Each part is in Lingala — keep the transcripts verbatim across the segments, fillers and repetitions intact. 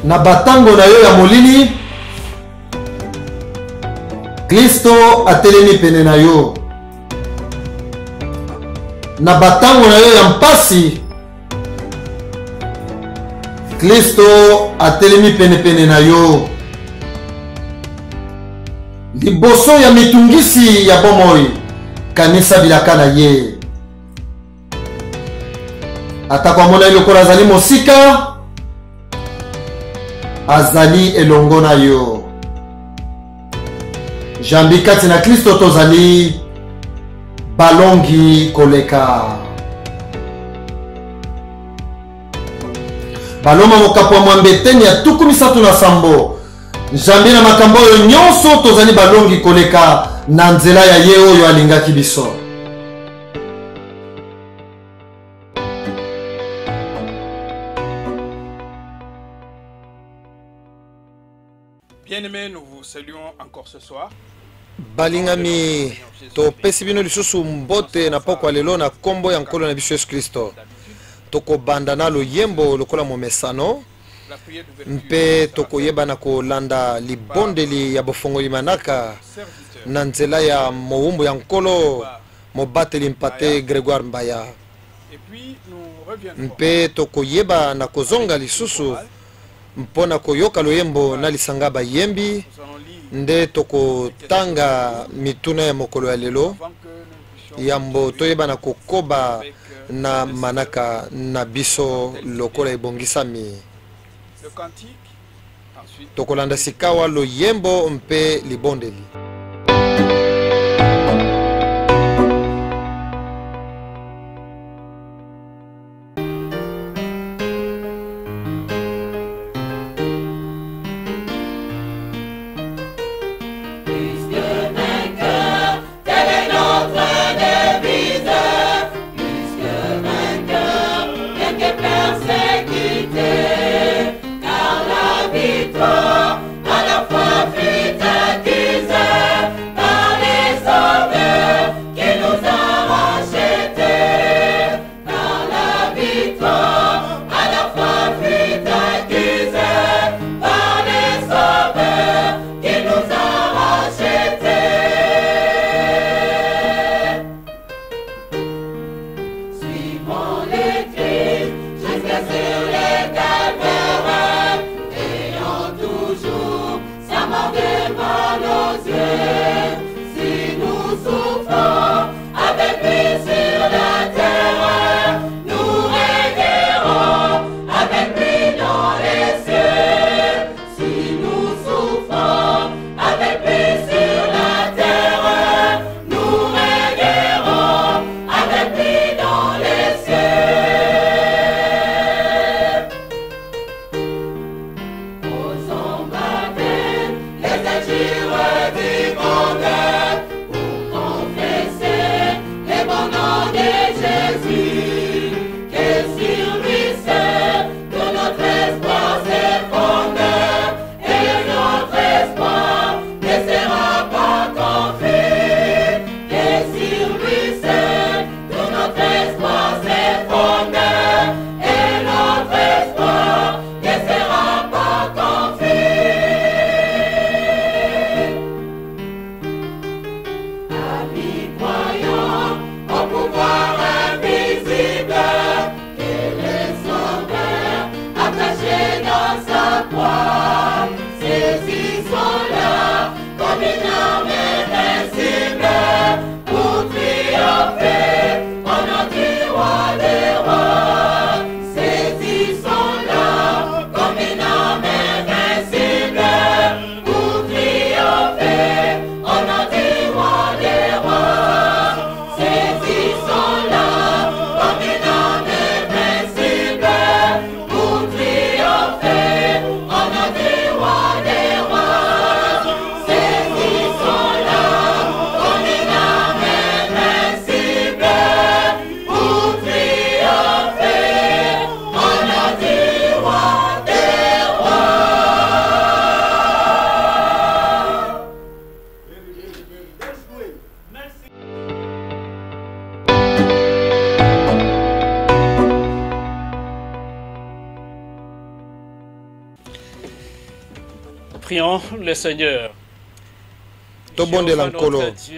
na batango na yo ya molili Kristo atelemi pene na yo. Na batango na yo ya mpasi Kristo atelemi pene pene na yo. Liboso ya mitungisi ya bomoi kanisa bilaka na ye. Ata kwa mona lokola azali mosika azali elongo na yo. Jambi kati na Kristo tozali balongi koleka. Baloma mokapo mwambeteni ya tuku misatu na sambo. Jambi na makambo yo nyonso tozali balongi koleka na nzela ya ye oyo alingaki biso. Bien-aimés, nous vous saluons encore ce soir. Balingami to pesi bino lisusu mbote na pokwa lelo na kombo ya nkolo na biso Yesu Kristo. Toko banda na loyembo lokola momesano. Mpe toko yeba na kolanda libondeli ya bofongoli manaka na nzela ya mowumbu ya nkolo mobateli mpate Grégoire Mbaya. Mpe toko yeba na kozonga lisusu mpona koyoka loyembo na lisanga bayembi nde toko tanga mituna ya mokolo ya lelo yambo toyeba na kokoba na manaka na biso lokola ebongisami. Tokolanda sikawa loyembo mpe libondeli. À la fois fut accusé. prions le Seigneur. tobondela nkolo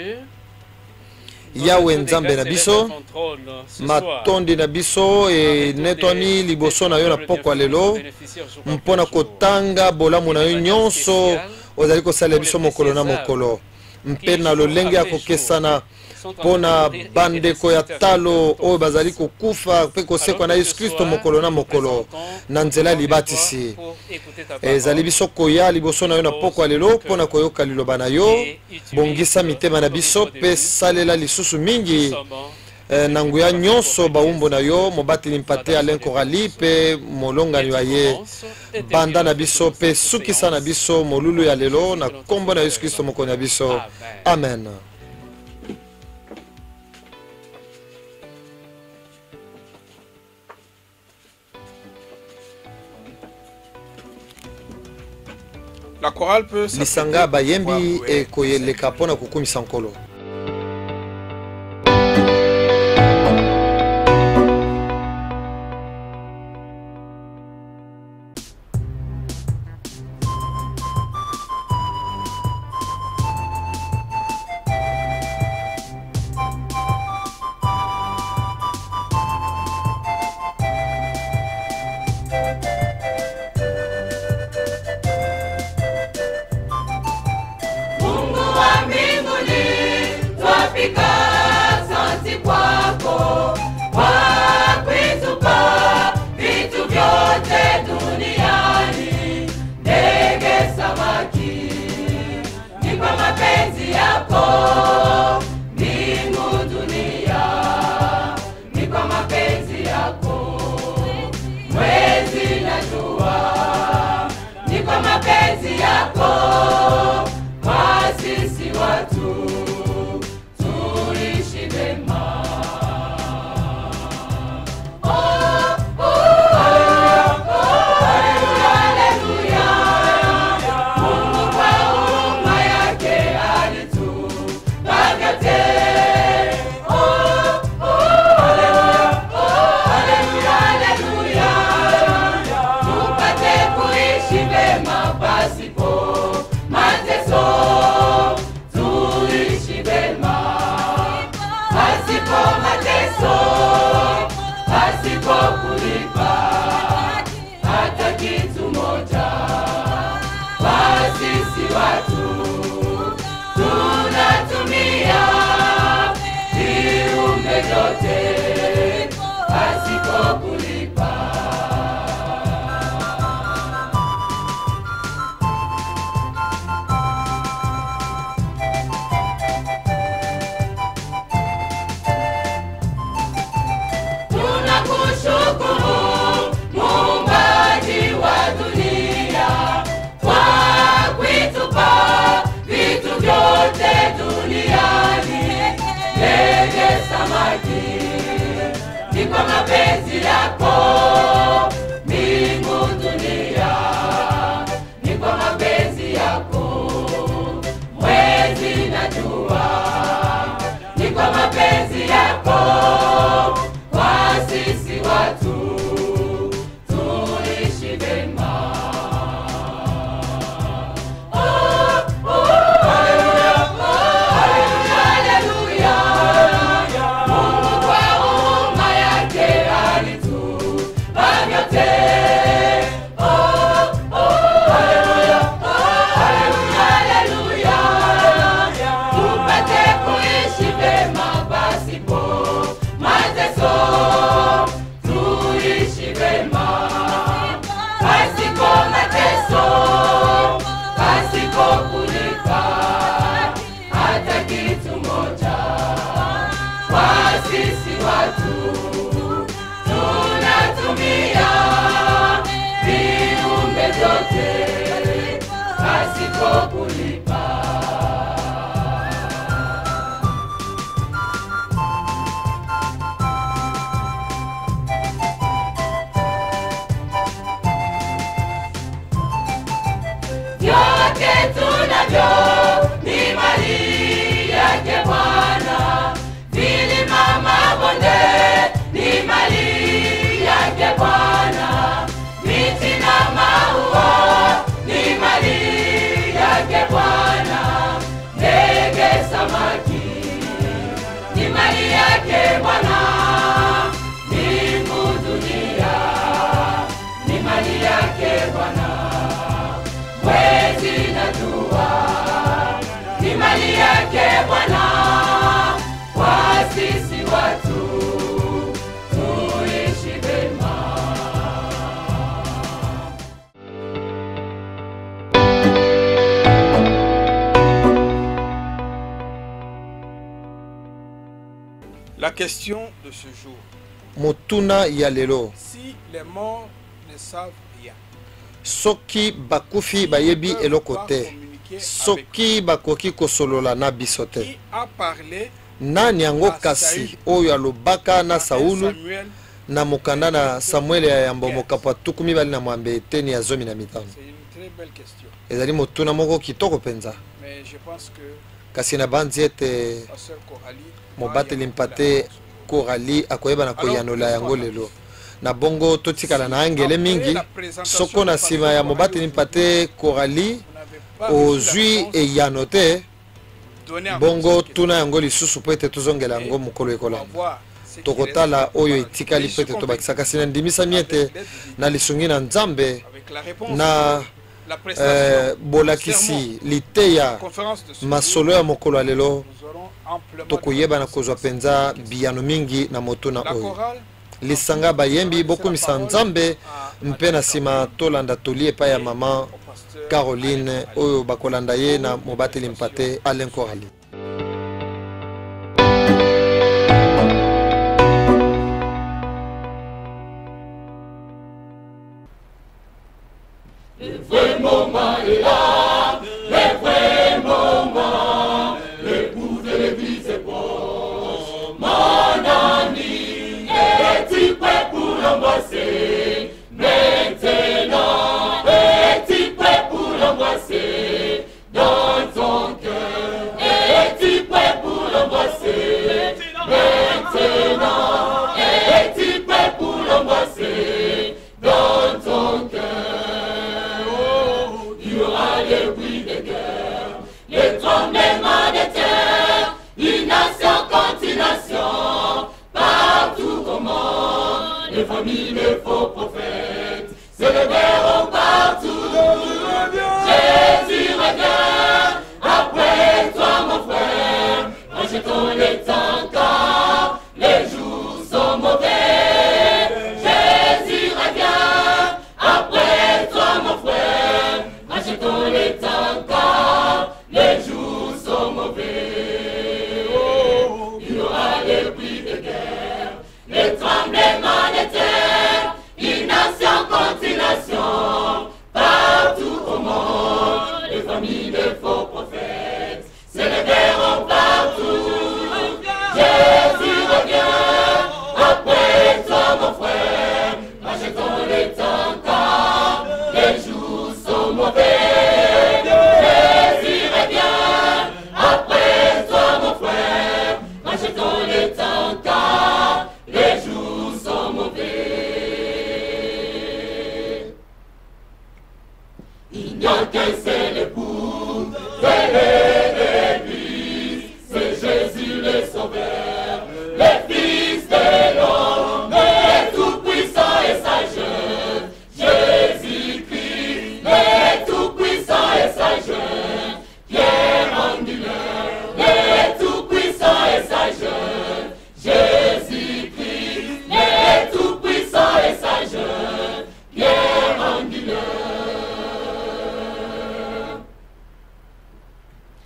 yawe nzambe na biso matondi na biso enetwami liboso na yo na pokwa lelo mpona kotanga bolamu na yo nyonso ozali kosalela biso mokolo na mokolo mpe na lolenge ya kokesana mpona bandeko ya talo oyo bazali kokufa mpe kosekwa na yesu kristo mokolo na mokolo na nzela ya libatisi ezali biso koya liboso na yo na pokwa lelo mpona koyoka liloba na yo bongisa mitema na biso mpe salela lisusu mingi na nguya nyonso bawumbu na yo mobateli mpate Alain Korali mpe molongani wa ye banda na biso mpe sukisa na biso molulu ya lelo na kombo na yesu kristo mokolo na biso amen. La chorale peut lisanga bayembi ekoyeleka mpona kokumisa nkolo. Basipo, mate wake Bwana kwa sisi watu tuishi vema. La question de ce jour. Motuna ya lelo. Si les morts ne savent rien, Soki bakufi bayebi eloko te. Soki bakoki kosolola na biso te. qui a parlé Nani yango kasi oyo alobaka na Saulu Samuel? na mokanda na Samuel ya yambo mokapa tuku mibali na mwambe eteni ya zomi na mitano. C'est une très belle question. Ezali motuna moko kitoko penza. Mais je pense que Kasi na banzi ete la sœur Coralie mobateli mpate Coralie akoyeba na koyanola yango lelo. Na bongo totikala na angele mingi soko na sima ya mobateli mpate Coralie ozwi eyano te bongo tuna yango lisusu po ete tozongela yango mokolo ekolanda. Tokotala oyo etikali po ete tobakisa kasi na ndimisami ete na lisungi na Nzambe na eh, bolakisi liteya masolo ya mokolo ya lelo tokoyeba na kozwa penza biyano mingi na motuna oyo. Lisanga bayembi bokumisa Nzambe mpe na sima tolanda toli epai ya mama Caroline oyo bakolanda ye na mobateli mpate Alain Coralie. Le vrai moment est là, le vrai moment, le bout de l'église est proche. Mon ami, es-tu prêt pour l'embrasser? Maintenant, es-tu prêt pour l'embrasser? Dans ton cœur, es-tu prêt pour l'embrasser? Maintenant, es-tu prêt pour l'embrasser? Dans ton cœur. Les bruits de guerre, les tremblements de terre, une nation contre une nation, partout au monde, les familles, les faux prophètes, se leveront partout. Jésus revient, après toi mon frère, rejetons les temps car les jours sont mauvais. Jésus revient, après toi mon frère, achetons les temps car les jours sont mauvais. Oh, il y aura les bruits de guerre, les tremblements de terre, une nation contre une nation, partout au monde, les familles de faux prophètes se leveront partout. Jésus revient, après toi mon frère, achetons les temps car les jours sont mauvais. Jésus revient, après toi mon frère, achetons les temps car les jours sont mauvais. Il n'y a qu'un seul époux de l'Église, c'est Jésus le Sauveur, le Fils de l'homme, le Tout-Puissant et sage. Jésus-Christ, le Tout-Puissant et sage, Pierre angulaire, le Tout-Puissant et sage, Jésus-Christ, le Tout-Puissant et sage, Pierre angulaire.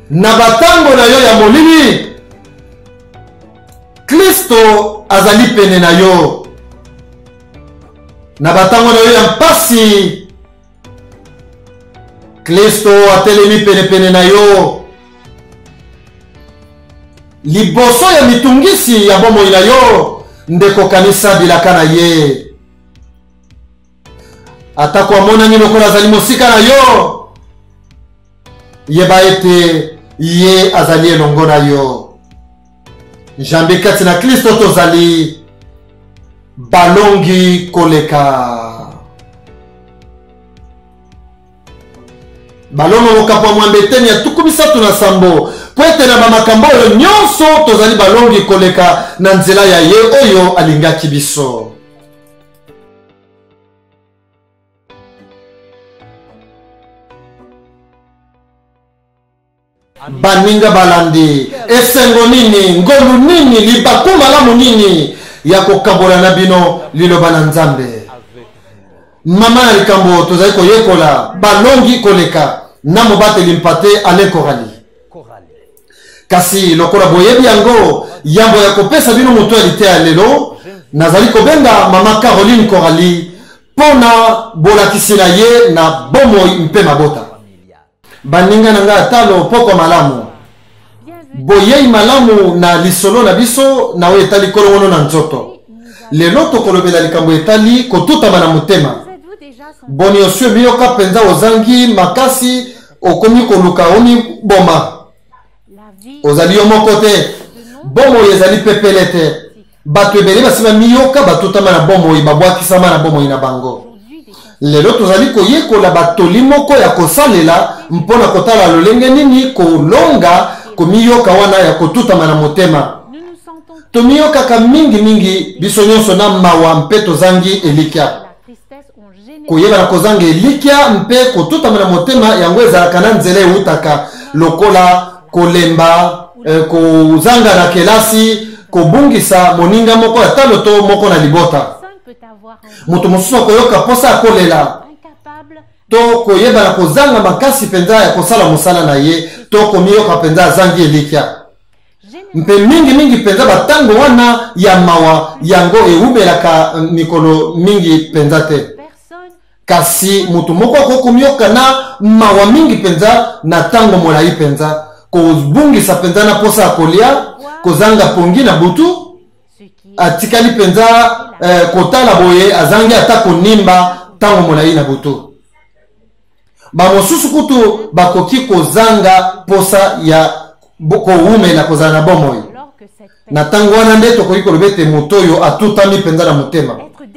na batango na yo ya molili Kristo azali pene na yo na batango na yo ya mpasi Kristo atelemi pene pene na yo liboso ya mitungisi ya bomoi na yo ndeko kanisa bilaka na ye atako amonani lokola azali mosika na yo yeba ete ye azali elongo na yo Jambe kati na Kristo tozali balongi koleka balongo mokapo mwambe teni ya tuku misatu na sambo po ete na bamakambo oyo nyonso tozali balongi koleka na nzela ya ye oyo alingaki biso. Baninga balandi esengo nini ngolu nini libaku malamu nini ya kokabola na bino liloba na Nzambe mama na likambo tozali koyekola balongi koleka na mobateli mpate ale korali kasi lokola boyebi yango yambo ya kopesa bino mutualite ya lelo nazali kobenga mama Caroline Korali pona bolakisi na ye na bomoi mpe mabota baninga nanga atalo poko malamu boyei malamu na lisolo na biso na we etali kolongono na nzoto lelo tokolobela likambo etali kotutama na motema boni osue miyoka penza ozangi makasi okomi koluka omi boma ozali yo moko te bomoi ezali pepele te bato ebele basima miyoka batutama na bomoi babwakisama na bomoi na bango lelo tozali koyekola batoli moko ya kosalela mpona kotala lolenge nini kolonga komiyoka wana ya kotutama na motema tomiyokaka mingi mingi biso nyonso na mawa mpe tozangi elikya koyeba na kozanga elikya mpe kotutama na motema yango ezalaka na nzela eutaka lokola kolemba eh, kozanga na kelasi kobungisa moninga moko ya talo to moko na libota moto mosusu akoyoka posa akolela to koyeba na kozanga makasi penza ya kosala mosala na ye to komiyoka penza azangi elikya mpe mingi mingi penza batango wana ya mawa yango eubelaka mikolo mingi penza te kasi mutu moko akokomiyoka na mawa mingi penza na tango molai penza kobungisa penza na posa akolia kozanga pongi na butu atikali penza eh, kotala boye azangi ata konimba tango molai na butu bamosusu kutu bakoki kozanga posa ya koumela kozala na bomoi na tango wana nde tokoki koloba ete moto oyo atutami penza na motema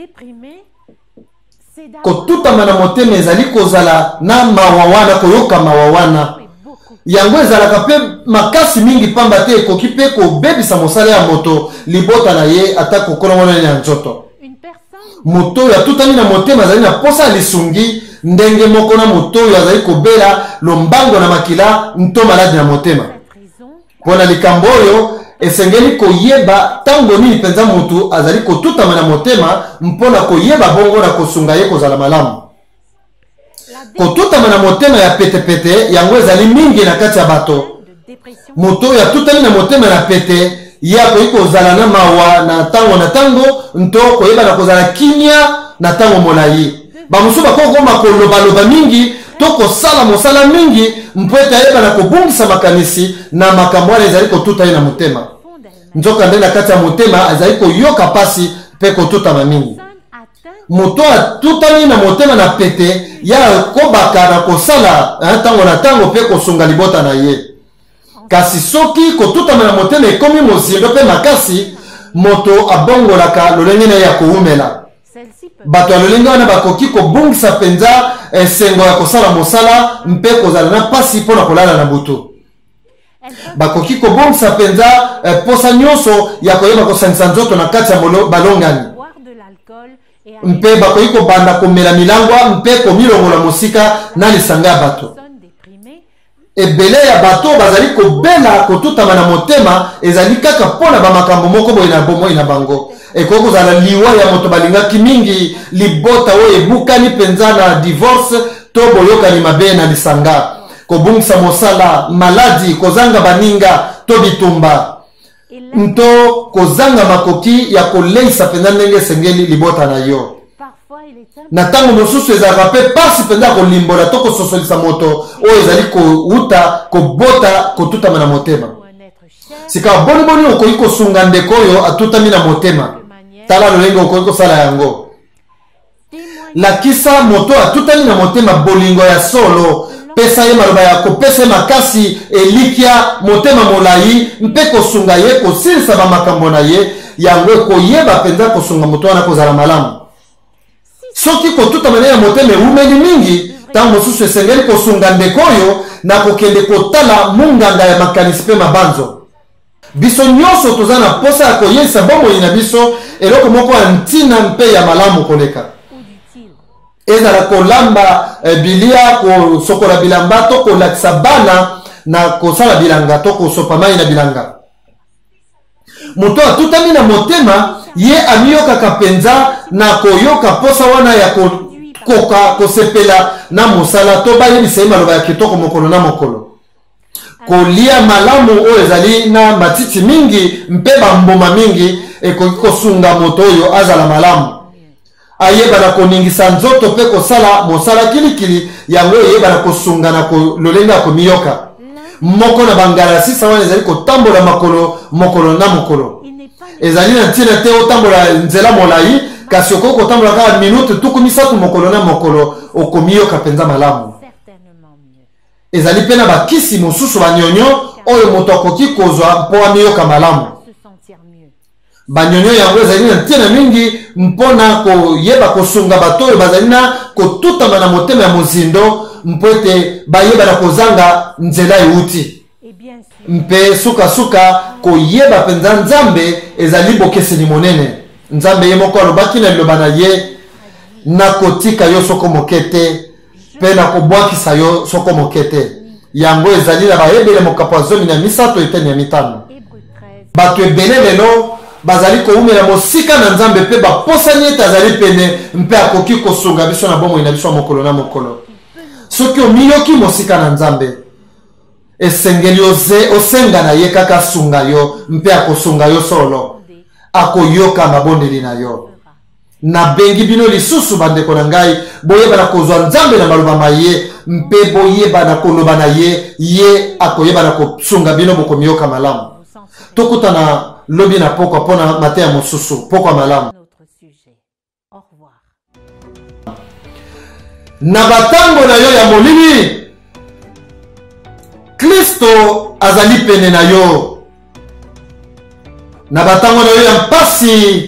kotutama na motema ezali kozala na mawa wana koyoka mawa wana yango ezalaka mpe makasi mingi pamba te ekoki mpe kobebisa mosala ya moto libota na ye ata kokolongona ya nzoto moto oyo atutami na motema azali na posa ya lisungi ndenge moko na moto oyo azali kobela lombango na makila nto maladi na motema mpona likambo oyo esengeli koyeba tango nini penza mutu azali kotutama na motema mpona koyeba bongo na kosunga ye kozala malamu kotutama na motema ya petepete yango ezali mingi na kati ya bato moto oyo atutami na motema na pete ye akoki kozala na mawa na ntango na ntango nto koyeba na kozala kimia na ntango molai bamosusu bakokoma kolobaloba mingi to kosala mosala mingi mpo ete ayeba na kobungisa makanisi na makambo wana ezali kotuta ye na motema nzoka nde na kati ya motema azali koyoka pasi mpe kotutama mingi moto atutami na motema na pete ya kobaka na kosala ntango na ntango mpe kosunga libota na ye kasi soki kotutama na motema ekomi mozindo mpe makasi moto abongolaka lolenge na ye ya koumela bato ya lolenge wana bakoki kobungisa penza esengo ya kosala mosala mpe kozala na pasi mpona kolala na butu bakoki kobongisa penza posa nyonso ya koyeba kosangisa nzoto na kati ya balongani mpe bakoki kobanda komela milangwa mpe komilongola mosika na lisanga ya bato ebele ya bato bazali kobela kotutama na motema ezali kaka mpona bamakambo moko boye na bomoi na bango ekoki kozala liwa ya moto balingaki mingi libota oyo ebukani penza na divorce to boyokani mabe na lisanga kobungisa mosala maladi kozanga baninga to bitumba nto kozanga makoki ya koleisa penza ndenge sengeli libota na yo na tango mosusu ezalaka mpe pasi mpenza kolimbola to kososolisa moto oyo ezali kouta kobota kotutama na motema sika boniboni okoki kosunga ndeko oyo atutami na motema tala lolenge okoki kosala yango lakisa moto atutami na motema bolingo ya solo pesa ye maloba ya kopesa makasi elikia motema molai mpe kosunga ye kosilisa bamakambo na ye yango koyeba penza kosunga moto wana kozala malamu soki kotutama na motema eumeli mingi ntango mosusu esengeli kosunga ndeko oyo na kokende kotala munganga ya makanisi mpe mabanzo biso nyonso toza na posa ya koyesa bomoi na biso eloko moko ya ntina mpe ya malamu koleka ezala kolamba eh, bilia kosokola bilamba to kolakisa bana na kosala bilanga to kosopa mai na bilanga moto atutami na motema ye amiyokaka penza na koyoka posa wana ya koka kosepela na mosala to bayebisa ye maloba ya kitoko mokolo na mokolo kolia malamu oyo ezali na matiti mingi mpe bamboma mingi ekoki kosunga moto oyo azala malamu ayeba na koningisa nzoto mpe kosala mosala kilikili yango eyeba na kosunga na lolenge ya komiyoka moko na bangala sisa wana ezali kotambola makolo mokolo na mokolo ezali na ntina te otambola nzela molai kasi okoki kotambola kaka minute tuku misatu mokolo na mokolo okomiyoka mpenza malamu ezali mpe na bakisi mosusu banyonyo oyo moto akoki kozwa mpo amiyoka malamu banyonyo yango ezali na ntina mingi mpona koyeba kosunga bato oyo bazali na kotutama na motema ya mozindo mpo ete bayeba na kozanga nzela euti mpe sukasuka koyeba mpenza nzambe ezali bokeseni monene nzambe ye moko alobaki na liloba na ye nakotika yo soko moke te mpe nakobwakisa yo soko moke te yango ezali na bayebele mokapo ya zomi na misato eteni ya mitano bato ebele lelo bazali koumela mosika na nzambe mpe baposani ete azali pene mpe akoki kosunga biso na bomoi na biso ya mokolo na mokolo soki omiyoki mosika na nzambe esengeli osenga na ye kaka asunga yo mpe akosunga yo solo akoyoka mabondeli na yo nabengi bino lisusu bandeko na ngai boyeba na kozwa nzambe na maloba ma ye mpe boyeba na koloba na ye ye akoyeba na kosunga bino bokomiyoka malamu tokutana lobi na pokwa mpona mateya mosusu pokwa malamu na batango na yo ya molili Kristo azali pene na yo na batango na yo ya mpasi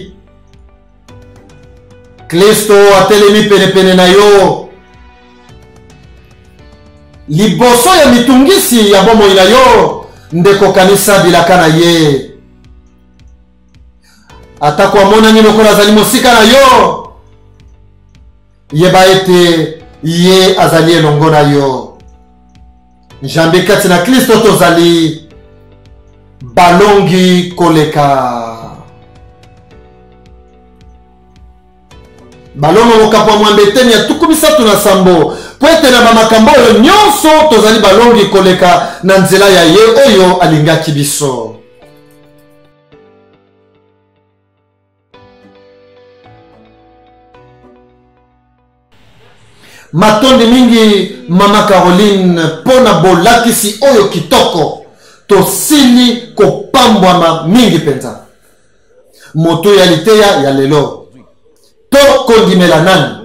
Kristo atelemi pene pene na yo liboso ya mitungisi ya bomoi na yo ndeko kanisa bilaka na ye atako amonani lokola azali mosika na yo yeba ete ye azali elongo na yo nzambe kati na Kristo tozali balongi koleka balongo mokapo ya mwambe eteni ya tuku misatu na sambo po ete na bamakambo oyo nyonso tozali balongi koleka na nzela ya ye oyo alingaki biso matondi mingi mama Caroline pona bolakisi oyo kitoko tosili kopambwama mingi penza moto ya liteya ya lelo to kondimela nani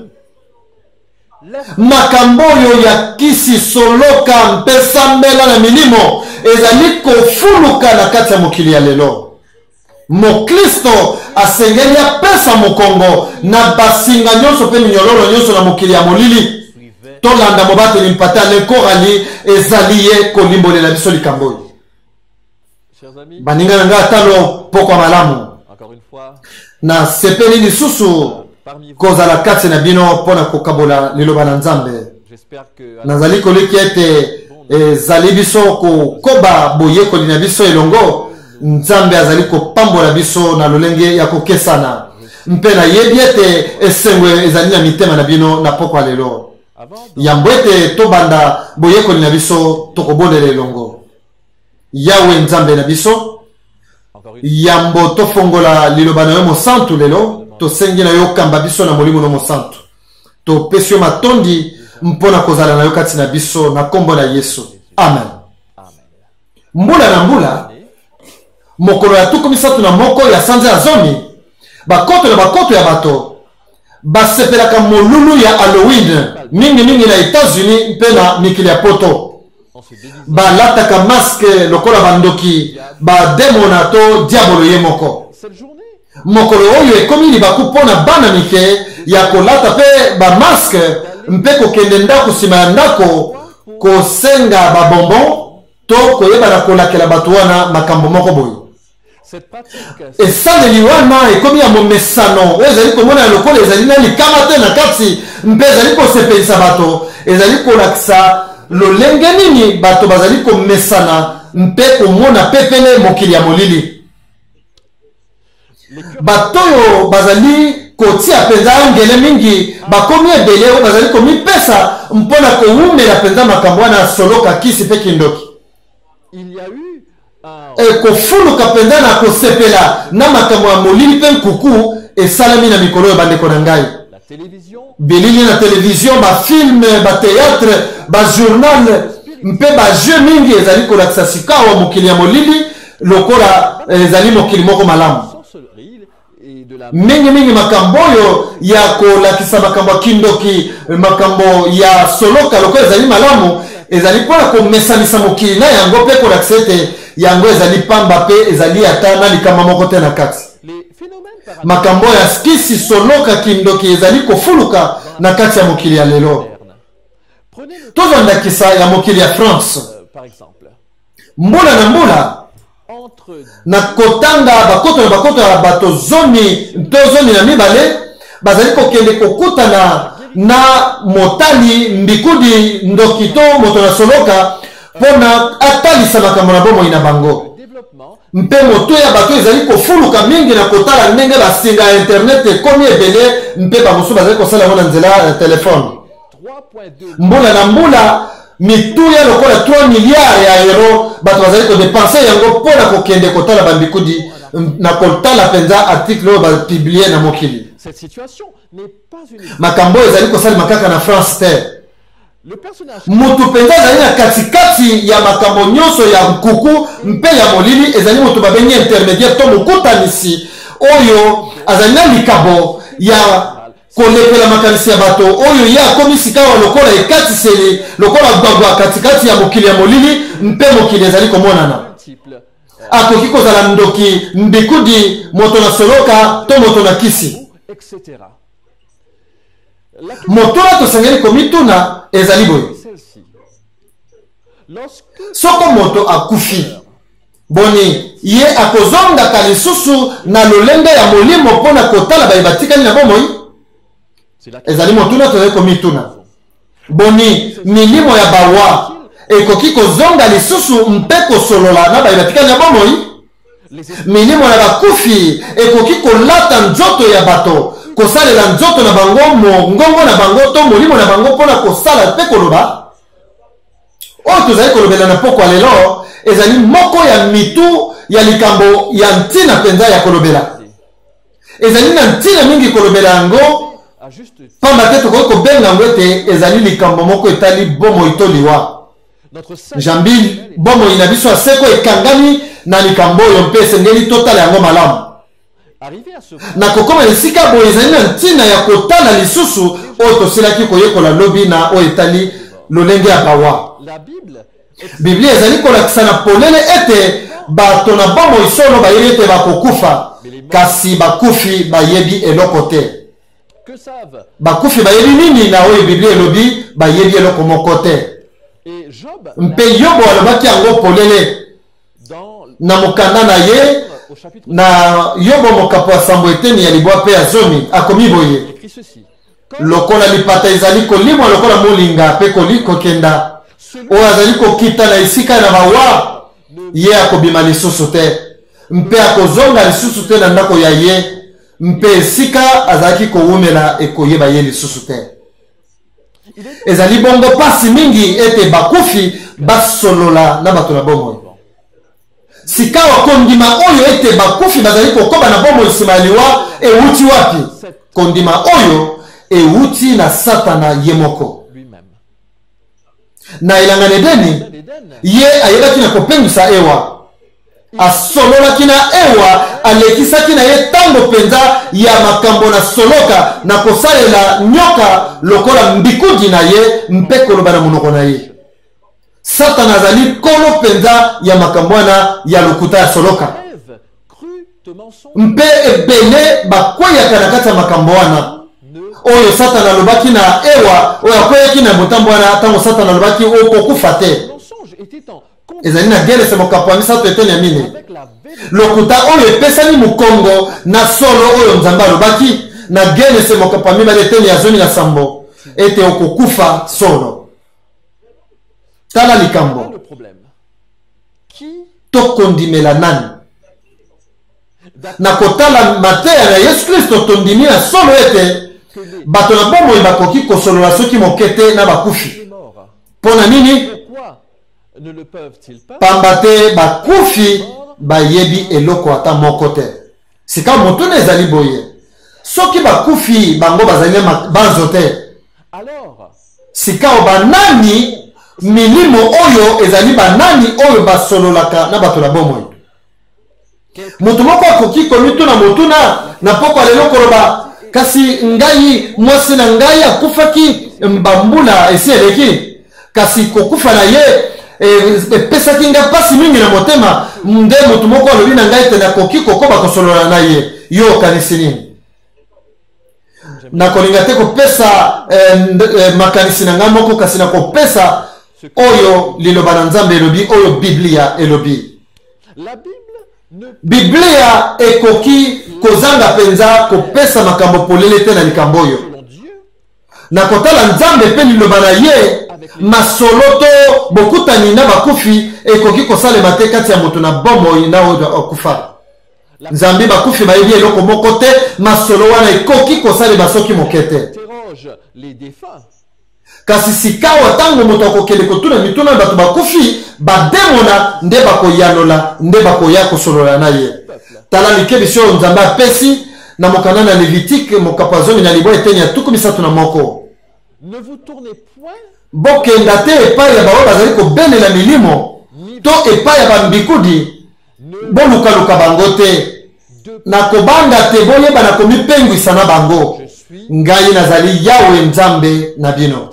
makambo oyo ya kisi soloka mpesa mbela na milimo ezali kofuluka na kati ya mokili ya lelo mokristo asengeli apesa mokongo na basinga nyonso mpe minyololo nyonso na mokili ya molili tolanda mobateli mpata lekorali ezali ye kolimbolela biso likambo oyo baninga na ngai atalo pokwa malamu na sepeli lisusu kozala kati na bino mpona kokabola liloba na nzambe nazali koleki ete ezali biso kokoba boyekoli na biso elongo nzambe azali kopambola biso na lolenge ya kokesana mpe nayebi ete esengo ezali na mitema na bino na pokwa lelo yambo ete tobanda boyekoli na biso tokobolela elongo. Yawe nzambe na biso yambo tofongola liloba na yo mosantu lelo tosengi na yo kamba biso na molimo no mosantu topesi yo matondi mpona kozala na yo kati na biso na kombo na Yesu, amen. Mbula na mbula mokolo ya tuku misatu na moko ya sanza ya zomi bakoto na bakoto ya bato basepelaka molulu ya Halloween mingi mingi na États-Unis mpe na mikili ya poto. Balataka maske lokola bandoki bademona to diabolo ye moko. Mokolo oyo ekomi libaku mpona bana mike ya kolata pe bamaske mpe kokende ndako nsima ya ndako kosenga babonbon to koyeba na kolakela bato wana makambo moko boye. Esaleli wana ekomi ya momesano oyo ezali komona lokola ezali na likama te na kati mpe ezali kosepelisa bato ezali kolakisa lolenge nini bato bazali komesana mpe komona pepele mokili ya molili. Bato oyo bazali kotia penza ngele mingi bakomi ebele oyo bazali komipesa mpona kowumela penza makambo wana soloka kisi mpe kindoki. Ekofuluka penza na kosepela na makambo ya molili mpe nkuku esalami na mikolo oyo bandeko na ngai. Bilili na television, ba film, ba théâtre, ba journal, mpe ba jeu mingi ezali kolakisa sikawa mokili ya molili lokola ezali mokili moko malamu. Mingi mingi makambo oyo ya kolakisa makambo ya kindoki, makambo ya soloka lokola ezali malamu ezali mpona komesanisa mokili na yango mpe kolakisa ete yango ezali pamba pe ezali ata na likama moko te na kati. Makambo ya skisi soloka kindoki ezali kofuluka na kati ya mokili ya lelo. Tozondakisa ya mokili ya France. Mbula na mbula na kotanga bakoto na bakoto ya bato zomi to zomi na mibale bazali kokende kokutana na motali mbikudi ndoki to moto na soloka pona atalisa makambo na bomoi na bango. Mpe moto ya bato ezali kofuluka mingi na kotala ndenge basinga ya internet ekomi ebele mpe bamosusu bazali kosala ngo na nzela ya telefone. Mbula na mbula mituya lokola trois milliards ya euro bato bazali kodepanse yango mpona kokende kotala bambikudi na kotala penza article oyo bapiblie na mokili. Makambo ezali kosalema kaka na France te. Mutu penza ezali na katikati ya makambo nyonso ya nkuku mpe ya molili ezali mutu babengi intermédiaire to mokutanisi oyo azali na likabo ya kolekela makanisi ya bato oyo ye akomi sikawa lokola ekatiseli lokola gbagwa katikati ya mokili ya molili mpe mokili ezali komonana. Akoki kozala ndoki mbikudi moto na soloka to moto na kisi. Moto na tosengeli komituna ezali boye. Soko moto akufi boni ye akozongaka lisusu na lolenge ya molimo mpona kotala bayebatikali na bomoi. Ezali motuna tozali komituna boni milimo ya bawa ekoki kozonga lisusu mpe kosolola na bayebatikali na bomoi. Milimo na bakufi ekoki kolata nzoto ya bato kosalela nzoto na bango mongongo na bango to molimo na bango mpona kosala mpe koloba. Oyo tozali kolobela na pokwa lelo ezali moko ya mitu ya likambo ya ntina penza ya kolobela. Ezali na ntina mingi kolobela yango pamba te tokoki kobenga yango ete ezali likambo moko etali bomoi to liwa. Jambi bomoi na biso ya seko ekangami na likambo oyo mpe esengeli totala yango malamu. Na kokoma esika boye ezali na ntina ya kotala lisusu oyo tosilaki koyekola lobi na oyo etali lolenge ya bawa. Biblia ezali kolakisa na polele ete bato na bomoi solo bayebi ete bakokufa kasi bakufi bayebi eloko te. Bakufi bayebi nini na oyo Biblia elobi bayebi eloko moko te. Mpe Yobo alobaki yango polele na mokanda na ye na Yobo mokapo ya sambo eteni ya libwa pe ya zomi akomi boye lokola lipata ezali kolimwa lokola molinga pe kokenda oyo azali kokita na esika na bawa ye akobima lisusu te mpe akozonga lisusu te na ndako ya ye mpe esika azalaki kowumela ekoyeba ye lisusu te. ezali bongo pasi mingi ete bakufi basolola na bato na bomoi. Sika kondima oyo ete bakufi bazali kokoba na bomoi nsima ya liwa ewuti wapi? Kondima oyo ewuti na Satana ye moko. Na elanga Edeni ye ayebaki na kopengwisa Ewa, asololaki na Ewa, alekisaki na ye tango penza ya makambo na soloka na kosalela nyoka lokola mbikudi na ye mpe koloba na monoko na ye. Satana azali kolo penza ya makambo wana ya lokuta ya soloka. Mpe ebele bakweyaka na kati ya makambo wana oyo Satana alobaki na Ewa, oyo akweyaki na motambo wana tango Satana alobaki okokufa te. Ezali na Genese mokapo ya misato eteni ya mine. Lokuta oyo epesani mukongo na solo oyo Nzambe alobaki na Genese mokapo ya mibale eteni ya zomi na sambo ete okokufa solo. Tala likambo tokondimela nani na kotala mateya na Yesu Kristo tondimi na solo ete bato na bomoi bakoki kosolola soki mokete na bakufi. Pona nini? Pamba te bakufi bayebi eloko ata moko te. Sika motuna ezali boye, soki bakufi bango bazali banzo te, sika o banani milimo oyo ezali banani oyo basololaka na bato na bomoi. Mutu moko akoki komituna motuna na poko lelo koloba kasi ngai mwasi na ngai akufaki mbambula esi eleki, kasi kokufa na ye epesaki nga pasi mingi na motema, nde mutu moko alobi na ngai te nakoki kokoba kosolola na ye. Yo kanisi nini? Nakolinga te kopesa eh, makanisi na ngai moko, kasi nakopesa oyo liloba na Nzambe elobi, oyo Biblia elobi. Biblia ekoki kozanga penza kopesa makambo polele te na likambo oyo. Na kotala Nzambe pe liloba na ye masoloto bokutani na bakufi ekoki kosalema te kati ya moto na bomoi na oyo akufa. Nzambe bakufi bayebi eloko moko te, masolo wana ekoki kosalema soki mokete. Kasi sikawa tango moto akokele kotuna mituna bato bakufi bademona nde bakoyanola nde bakoya kosolola na ye. Tala likebiso Nzambe apesi na mokanda na Levitique mokapo zomi na libwa eteni ya tuku misatu na moko. Bokenda te epai ya baoyo bazali kobelela milimo to epai ya bambikudi bolukaluka bango te, na kobanga te boyeba na komipengwisa na bango. Ngai nazali Yawe Nzambe na bino.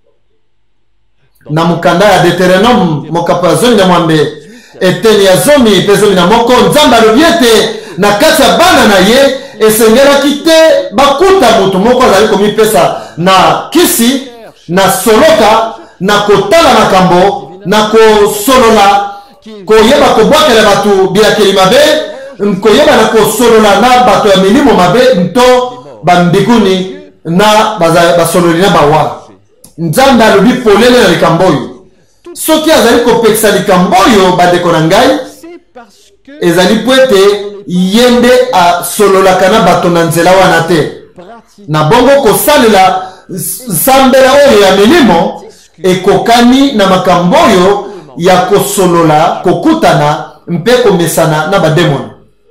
Na mukanda ya Deuteronome mokapo ya zomi na mwambe eteni ya zomi pe zomi na moko, Nzambe alobi ete na kati ya bana na ye esengelaki te bakuta mutu moko azali komipesa na kisi na soloka na kotala makambo na kosolola koyeba kobwakela bato bilakeli mabe, koyeba na kosolola na bato ya milimo mabe nto bambikuni na basololi na bawa. Nzambe alobi polele na likambo oyo. Soki azali kopekisa likambo oyo bandeko na ngai, ezali po ete yende asololaka na bato na nzela wana te. Na bongo kosalela sambela oyo ya milimo ekokani na makambo oyo ya kosolola kokutana mpe komesana na bademoni.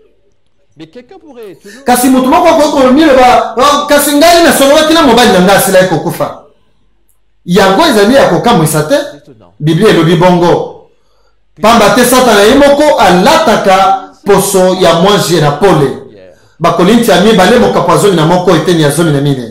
Kasi mutu moko akokolomileba kasi ngai nasololaki na mobali na ngai asila ekokufa. Yango ezali ya kokamwisa te. Biblia elobi bongo. Pamba te Satana ye moko alataka poso ya mwanji na pole. Bakolinti ya mibale mokapo ya zomi na moko eteni ya zomi na mine.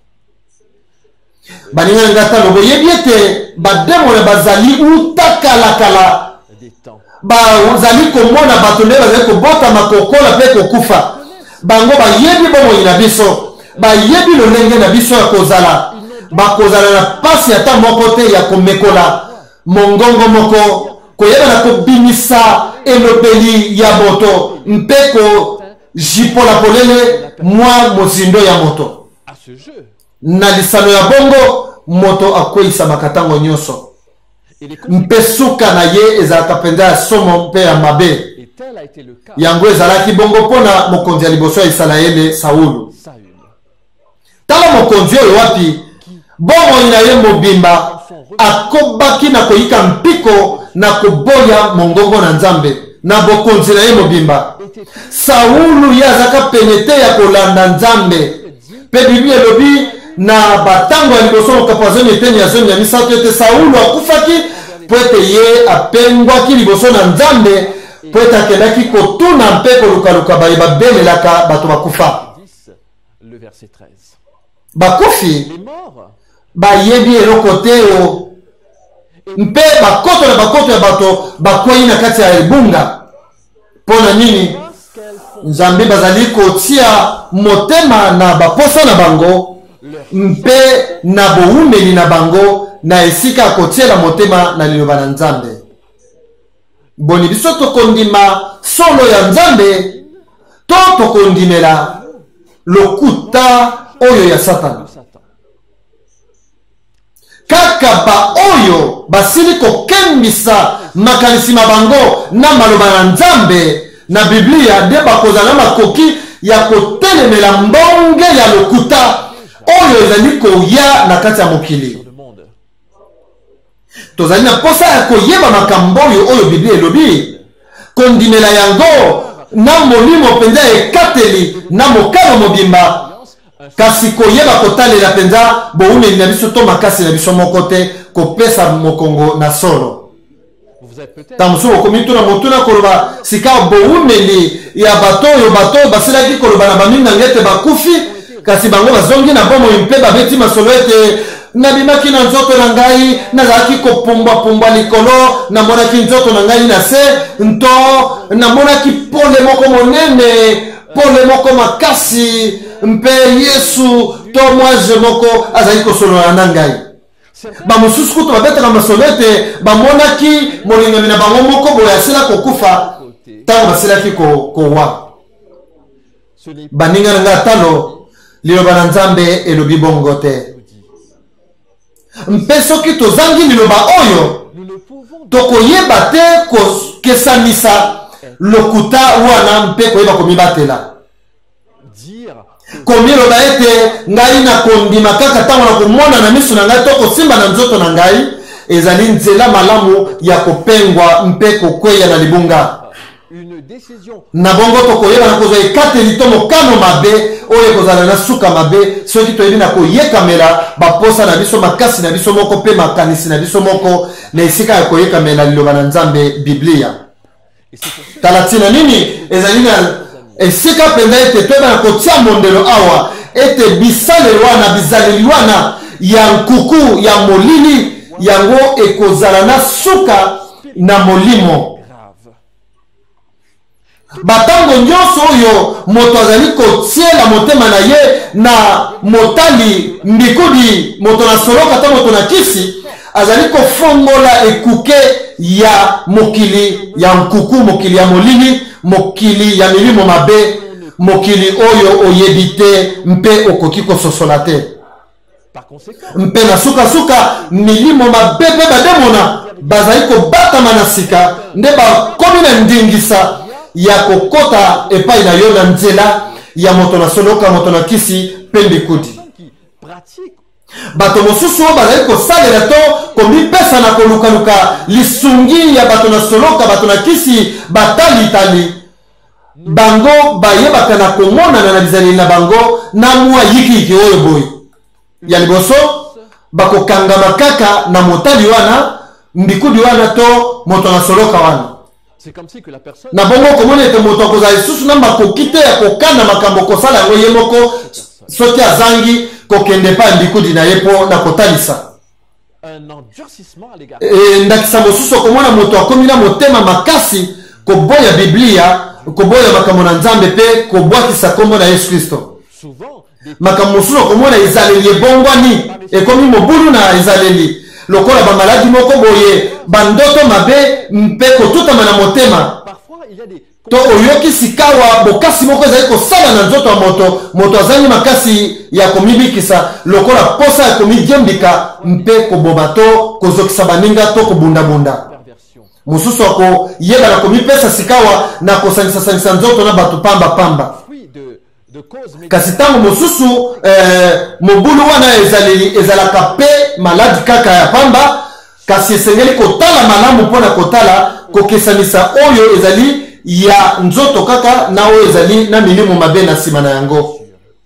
Baninga ngata lobo yebi ete bademona bazali utakalakala, bazali komona bato nde bazali kobota makokola pe kokufa. Bango bayebi bomoi na biso, bayebi lolenge na biso ya kozala, bakozala na pasi ata moko te ya komekola mongongo moko, koyeba na kobimisa elobeli ya moto mpe kojipola polele mwa mozindo ya moto. Na lisano ya bongo moto akweyisa makatango nyonso mpe suka na ye ezalaka penza ya somo mpe ya mabe. Yango ezalaki bongo mpona mokonzi ya liboso ya Isalaele Saulu. Tala mokonzi oyo wapi bomoi na ye mobimba akobaki na koyika mpiko na koboya mongongo na nzambe na bokonzi na ye mobimba. Saulu ye azaka pene te ya kolanda nzambe mpe Biblia elobi na batango ya liboso mokapo azoni eteni ya zomi ya misato ete Saulu akufaki po ete ye apengwaki liboso na nzambe po ete akendaki kotuna mpe kolukaluka baye babelelaka bato bakufa. Bakufi bayebi eloko te o mpe bakoto na bakoto ya bato bakwei na kati ya ebunga. Pona nini? Nzambe bazali kotia motema na baposa na bango mpe na boumeli na bango na esika kotiela motema na liloba na Nzambe. Boni biso tokondima solo ya Nzambe to tokondimela lokuta oyo ya Satana. Kaka ba oyo basili kokembisa makanisi mabango na maloba na Nzambe na Biblia de bakozala makoki ya kotelemela mbonge ya lokuta oyo ezali koya na kati ya mokili. Tozali na posa ya koyeba makambo oyo oyo Biblia elobi kondimela yango na molimo penza ekateli na mokalo mobimba, kasi koyeba kotalela penza boumeli na biso to makasi na biso moko te kopesa mokongo na solo. Tamusu okomi tuna motuna koloba sika boumeli ya bato oyo bato basilaki koloba na baminga ngete bakufi kasi bango bazongi na bomo mpe babeti masolo ete nabimaki na nzoto na ngai nazalaki kopumbwa pumbwa likolo namonaki nzoto na ngai na se nto namonaki pole moko monene pole moko makasi mpe Yesu to mwaje moko azali kosolola na ngai. Bamosusu kutu babetaka masolo ete bamonaki molingami na bango moko boye asila kokufa ntango basilaki kowa. Baninga na nga talo liloba na Nzambe elobi bongo te. Mpe soki tozangi liloba oyo tokoyeba te kokesanisa lokuta wana mpe koyeba komibatela. Komi loba ete ngai na kondima kaka ntango na komona na miso na ngai to kosimba na nzoto na ngai ezali nzela malamu ya kopengwa mpe kokweya na libunga. Na bongo tokoyeba na kozwa ekateli to mokano mabe oyo kozala na suka mabe soki toyebi na koyekamela baposa na biso makasi na biso moko mpe makanisi na biso moko na esika ya koyekamela liloba na Nzambe Biblia. Tala tina nini ezali na esika penza ete toyeba na kotia mondelo awa ete bisaleli wana bizaleli wana ya nkuku ya molili yango ekozala na suka na molimo. Batango nyonso oyo moto azali kotiela motema na ye na motali mbikudi moto na soloka ta moto na kisi azali kofongola ekuke ya mokili ya nkuku, mokili ya molili, mokili ya milimo mabe, mokili oyo oyebite mpe okoki kososola te. Mpe na suka suka milimo mabe pe bademona bazali kobatama na sika nde bakomi na ndingisa ya kokota epai na yo na nzela ya moto na soloka moto na kisi pembe kudi. Bato mosusu bazali kosalela to komipesa na kolukaluka lisungi ya bato na soloka bato na kisi batali tali bango bayebaka na komonana na bizaleli na bango na mwa yikiyiki oyo boy ya liboso bakokangama kaka na motali wana mbikudi wana to moto na soloka wana. Na bongo komona ete moto akozala lisusu na makoki te ya kokana makambo kosala yango ye moko soki azangi kokende pa mbikudi na ye mpo na kotalisa. E, ndakisa mosusu okomona moto akomi na motema makasi koboya Biblia koboya makambo na Nzambe mpe kobwakisa kombo na Yesu Kristo. Makambo mosusu okomona ezaleli ebongwani ekomi mobulu na ezaleli lokola bamaladi moko boye bandoto mabe mpe kotutama na motema to oyoki sikawa bokasi moko ezali kosala na nzoto ya moto moto azangi makasi ya komibikisa lokola posa ya komijembika mpe koboba to kozokisa baninga to kobundabunda. Mosusu akoyeba na komipesa sikawa na kosangisa-sangisa nzoto na bato pamba pamba. kasi ntango mosusu eh, mobulu wana ezali ezalaka pe maladi kaka ya pamba kasi esengeli kotala malamu mpona kotala kokesanisa oyo ezali ya nzoto kaka na oyo ezali na milimo mabe na nsima na yango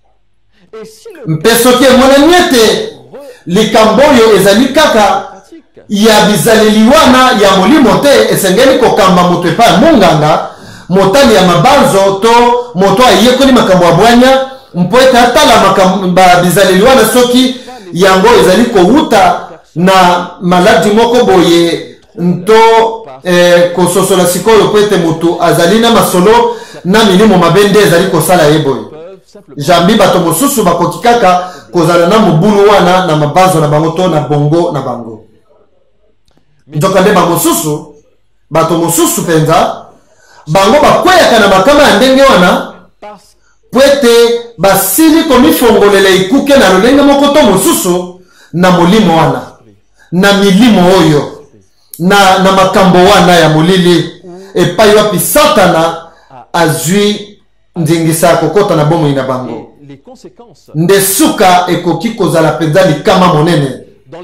mpe soki emonani ete likambo oyo ezali kaka ya bizaleli wana ya molimo te esengeli kokamba moto epai ya monganga motali ya mabanzo to moto ayekoli makambo ya bwanya mpo ete atala bizaleli wana soki yango ezali kowuta na maladi moko boye nto eh, kososola sikoyo po ete moto azali na masolo na milimo mabe nde ezali kosala ye boye jambi bato mosusu bakoki kaka kozala na mobulu wana na mabanzo na bango to na bongo na bango nzoka nde bamosusu bato mosusu mpenza bango bakweyaka na makama ya ndenge wana po ete basili komifongolela ekuke na lolenge moko to mosusu na molimo wana na milimo oyo na, na makambo wana ya molili epai wapi satana azwi ndingisa ya kokota na bomoi na bango nde suka ekoki kozala mpenza likama monene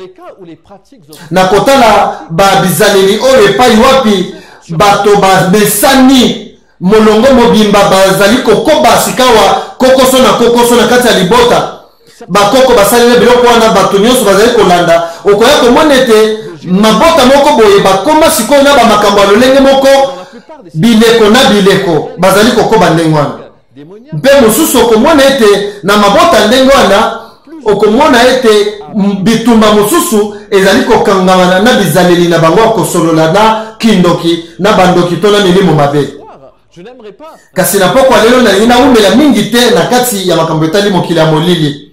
na kotala babizaleli oyo epai wapi bato bamesani molongo mobimba bazali kokoba sikawa kokoso na kokoso na kati ya libota bakoko basalele biloko wana bato nyonso bazali kolanda okoya komona ete mabota moko boye bakoma sikoyo na bamakambo ya lolenge moko bileko na bileko bazali kokoba ndenge wana mpe mosusu okomona ete na mabota ndenge wana okomona ete bitumba mosusu ezali kokangana na bizaleli na bango ya kosolola na kindoki na bandoki to na milimo mabe kasi na poko lelo nalingi naumela mingi te na kati ya makambo etali mokili ya molili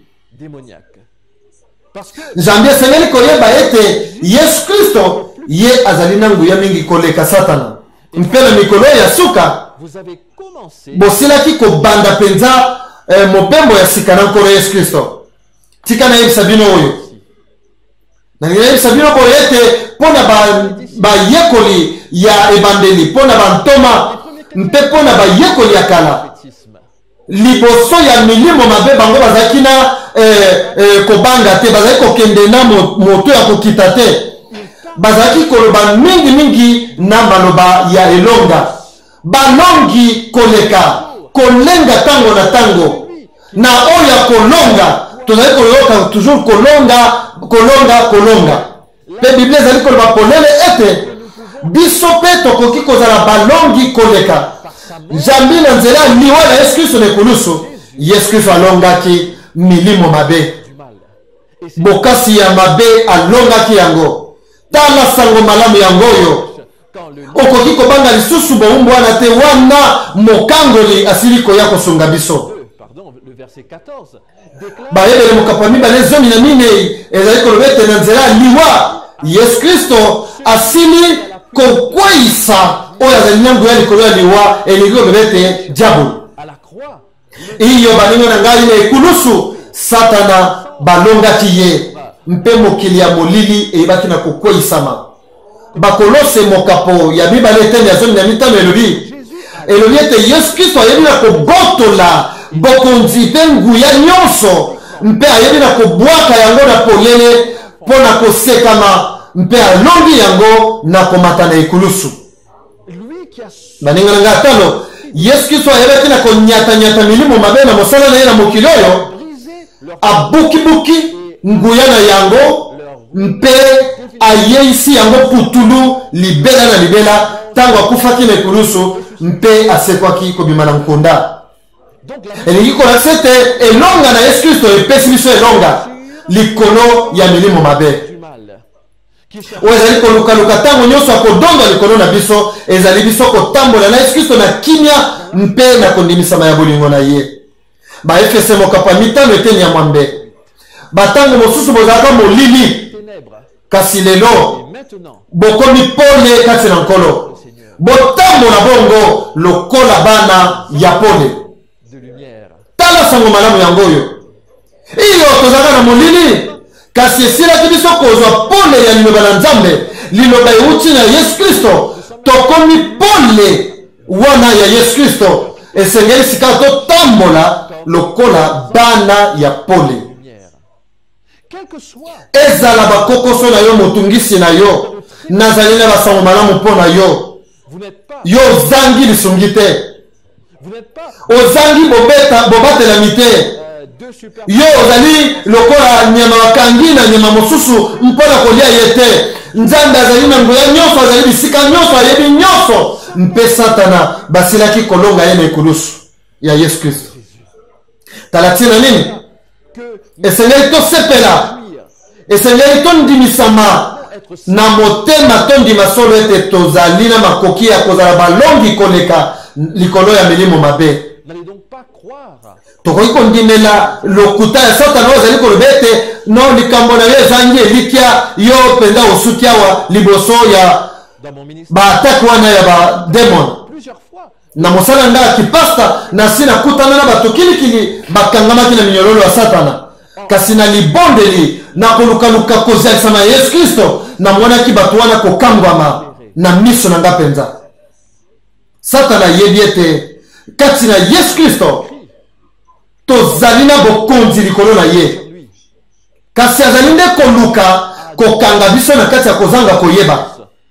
nzambe esengeli koyeba ete yesu kristo ye azali na nguya mingi koleka satana mpe na mikolo ya suka bosilaki kobanda mpenza eh, mopembo ya sika na nkolo yesu kristo tika nayebisa bino oyo nalingi nayebisa bino boye ete mpo na bayekoli ya ebandeli mpo na bantoma mpe mpo na bayekoli ya kala liboso ya milimo mabe bango bazalaki na eh, eh, kobanga te bazalaki kokende na moto ya kokita te bazalaki koloba mingimingi na maloba ya elonga balongi koleka kolenga tango na tango na oyo ya kolonga tozali koyoka toujours kolonga kolonga kolonga mpe biblia ezali koloba polele ete biso mpe tokoki kozala balongi koleka jambi na nzela ya liwa na yesu kristo na ekulusu yesu kristo alongaki milimo mabe bokasi ya mabe alongaki yango tala sango malamu yango oyo okoki kobanga lisusu bowumbu wana te wana mokangoli asili koya kosunga biso bayebele mokapa mibale zomi na minei ezali koloba ete na nzela ya liwa yesu kristo asili kokweyisa oyo azali na nguya likolo ya liwa elingi koloba ete diabolo iyo baningo na ngai na ekulusu satana balongaki ye mpe mokili ya molili eyebaki na kokweyisama bakolose mokapo ya mibale eteni ya zomi na mitano elobi elobi ete yesu kristo ayebi na kobotola bokonzi mpe nguya nyonso mpe ayebi na kobwaka yango na polele mpo na kosekama mpe alongi yango na komata na ekulusu baninga na ngai atano yesu kristo ayebaki na konyatanyata milimo mabe na mosala na ye na mokili oyo abukibuki nguya na yango mpe ayeisi yango putulu libela na libela ntango akufaki na ekulusu mpe asekwaki kobima na nkonda elingi kolakisa ete elonga na yesu kristo epesi biso elonga likolo ya milimo mabe oyo ezali kolukaluka ntango nyonso akodonga likolo na biso ezali biso kotambola na yesu kristo na kimia mpe na kondimisama ya bolingo na ye baefese mokapo ya mitano eteni ya mwambe batango mosusu bozalaka molili kasi lelo bokomi pole kati na nkolo botambola bongo lokola bana ya pole tala sango malamu yango oyo iyo tozalaka na molili kasi esilaki biso kozwa pole ya liloba na nzambe liloba euti na yesu kristo tokomi pole wana ya yesu kristo esengeli sika totambola lokola bana ya pole. Quel que soit Ezala bakokoso na yo motungisi na yo. Nazali na basango malamu mpo na yo. vous n'êtes pas Yo ozangi lisungi te. vous n'êtes pas Ozangi bobeta bobatelami te. euh, deux super Yo ozali lokola nyama wakangi na nyama mosusu mpona kolia ye te. Nzambe azali na nguya nyonso, azali bisika nyonso, ayebi nyonso. Mpe Satana basilaki kolonga ye na ekulusu ya Yesu Kristo. Talatina nini? que Esengeli tosepela. Esengeli tondimisama na motema tondima solo ete tozali na makoki ya kozala balongi koleka likolo ya milimo mabe. n'allez donc pas croire Tokoki kondimela lokuta ya Satana oyo azali koloba ete no likambo na yo ezangi elikya yo mpenza osuki awa liboso ya dans mon ministère baatake wana ya bademone. plusieurs fois Na mosala nga ya kipasta nasi nakutana na bato kilikili bakangamaki na minyololo ya Satana. Kasi na libondeli na kolukaluka kozalisa na Yesu Kristo namonaki bato wana kokangwama na miso na nga mpenza. Satana yebi ete kati na Yesu Kristo tozali na bokonzi likolo na ye. lui Kasi azali nde koluka kokanga biso na kati ya kozanga koyeba.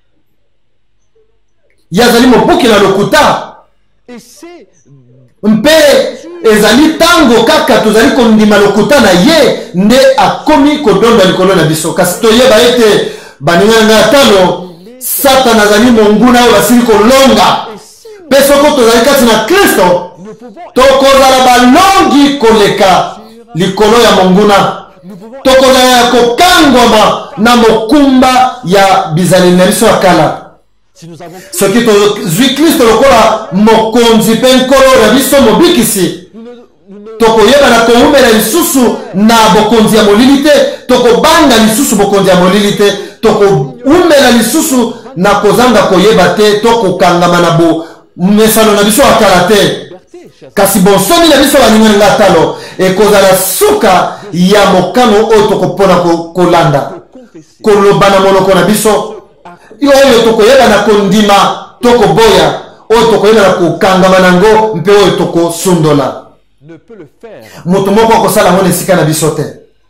Yazali mobuki na lokuta. et c'est Mpe ezali tango kaka tozali kondima lokuta na ye nde akomi kodonda likolo na biso. Kasi toyeba ete baninga nga talo Satana azali monguna oyo basili kolonga. Pe soko tozali kati na Kristo nous pouvons tokozala balongi koleka likolo ya monguna. nous pouvons Tokozala ya kokangwama na mokumba ya bizaleli na biso ya kala. si nous avons Soki tozwi Kristo lokola mokonzi mpe nkolo na biso mobikisi, nous ne, nous ne tokoyeba na koumela lisusu na bokonzi ya molili te, tokobanga lisusu bokonzi ya molili te, tokoumela lisusu na kozanga koyeba te, tokokangama na bo mesano na biso ya kala te. liberté chers Kasi bonsomi na biso baningani nga talo ekozala suka ya mokano oyo tokopona ko- kolanda confesser koloba na monoko na biso oyo tokoyeba na kondima tokoboya oyo tokoyeba na kokangama nango mpe oyo tokosundola. ne peut le faire Moto moko akosala yango na esika na biso te.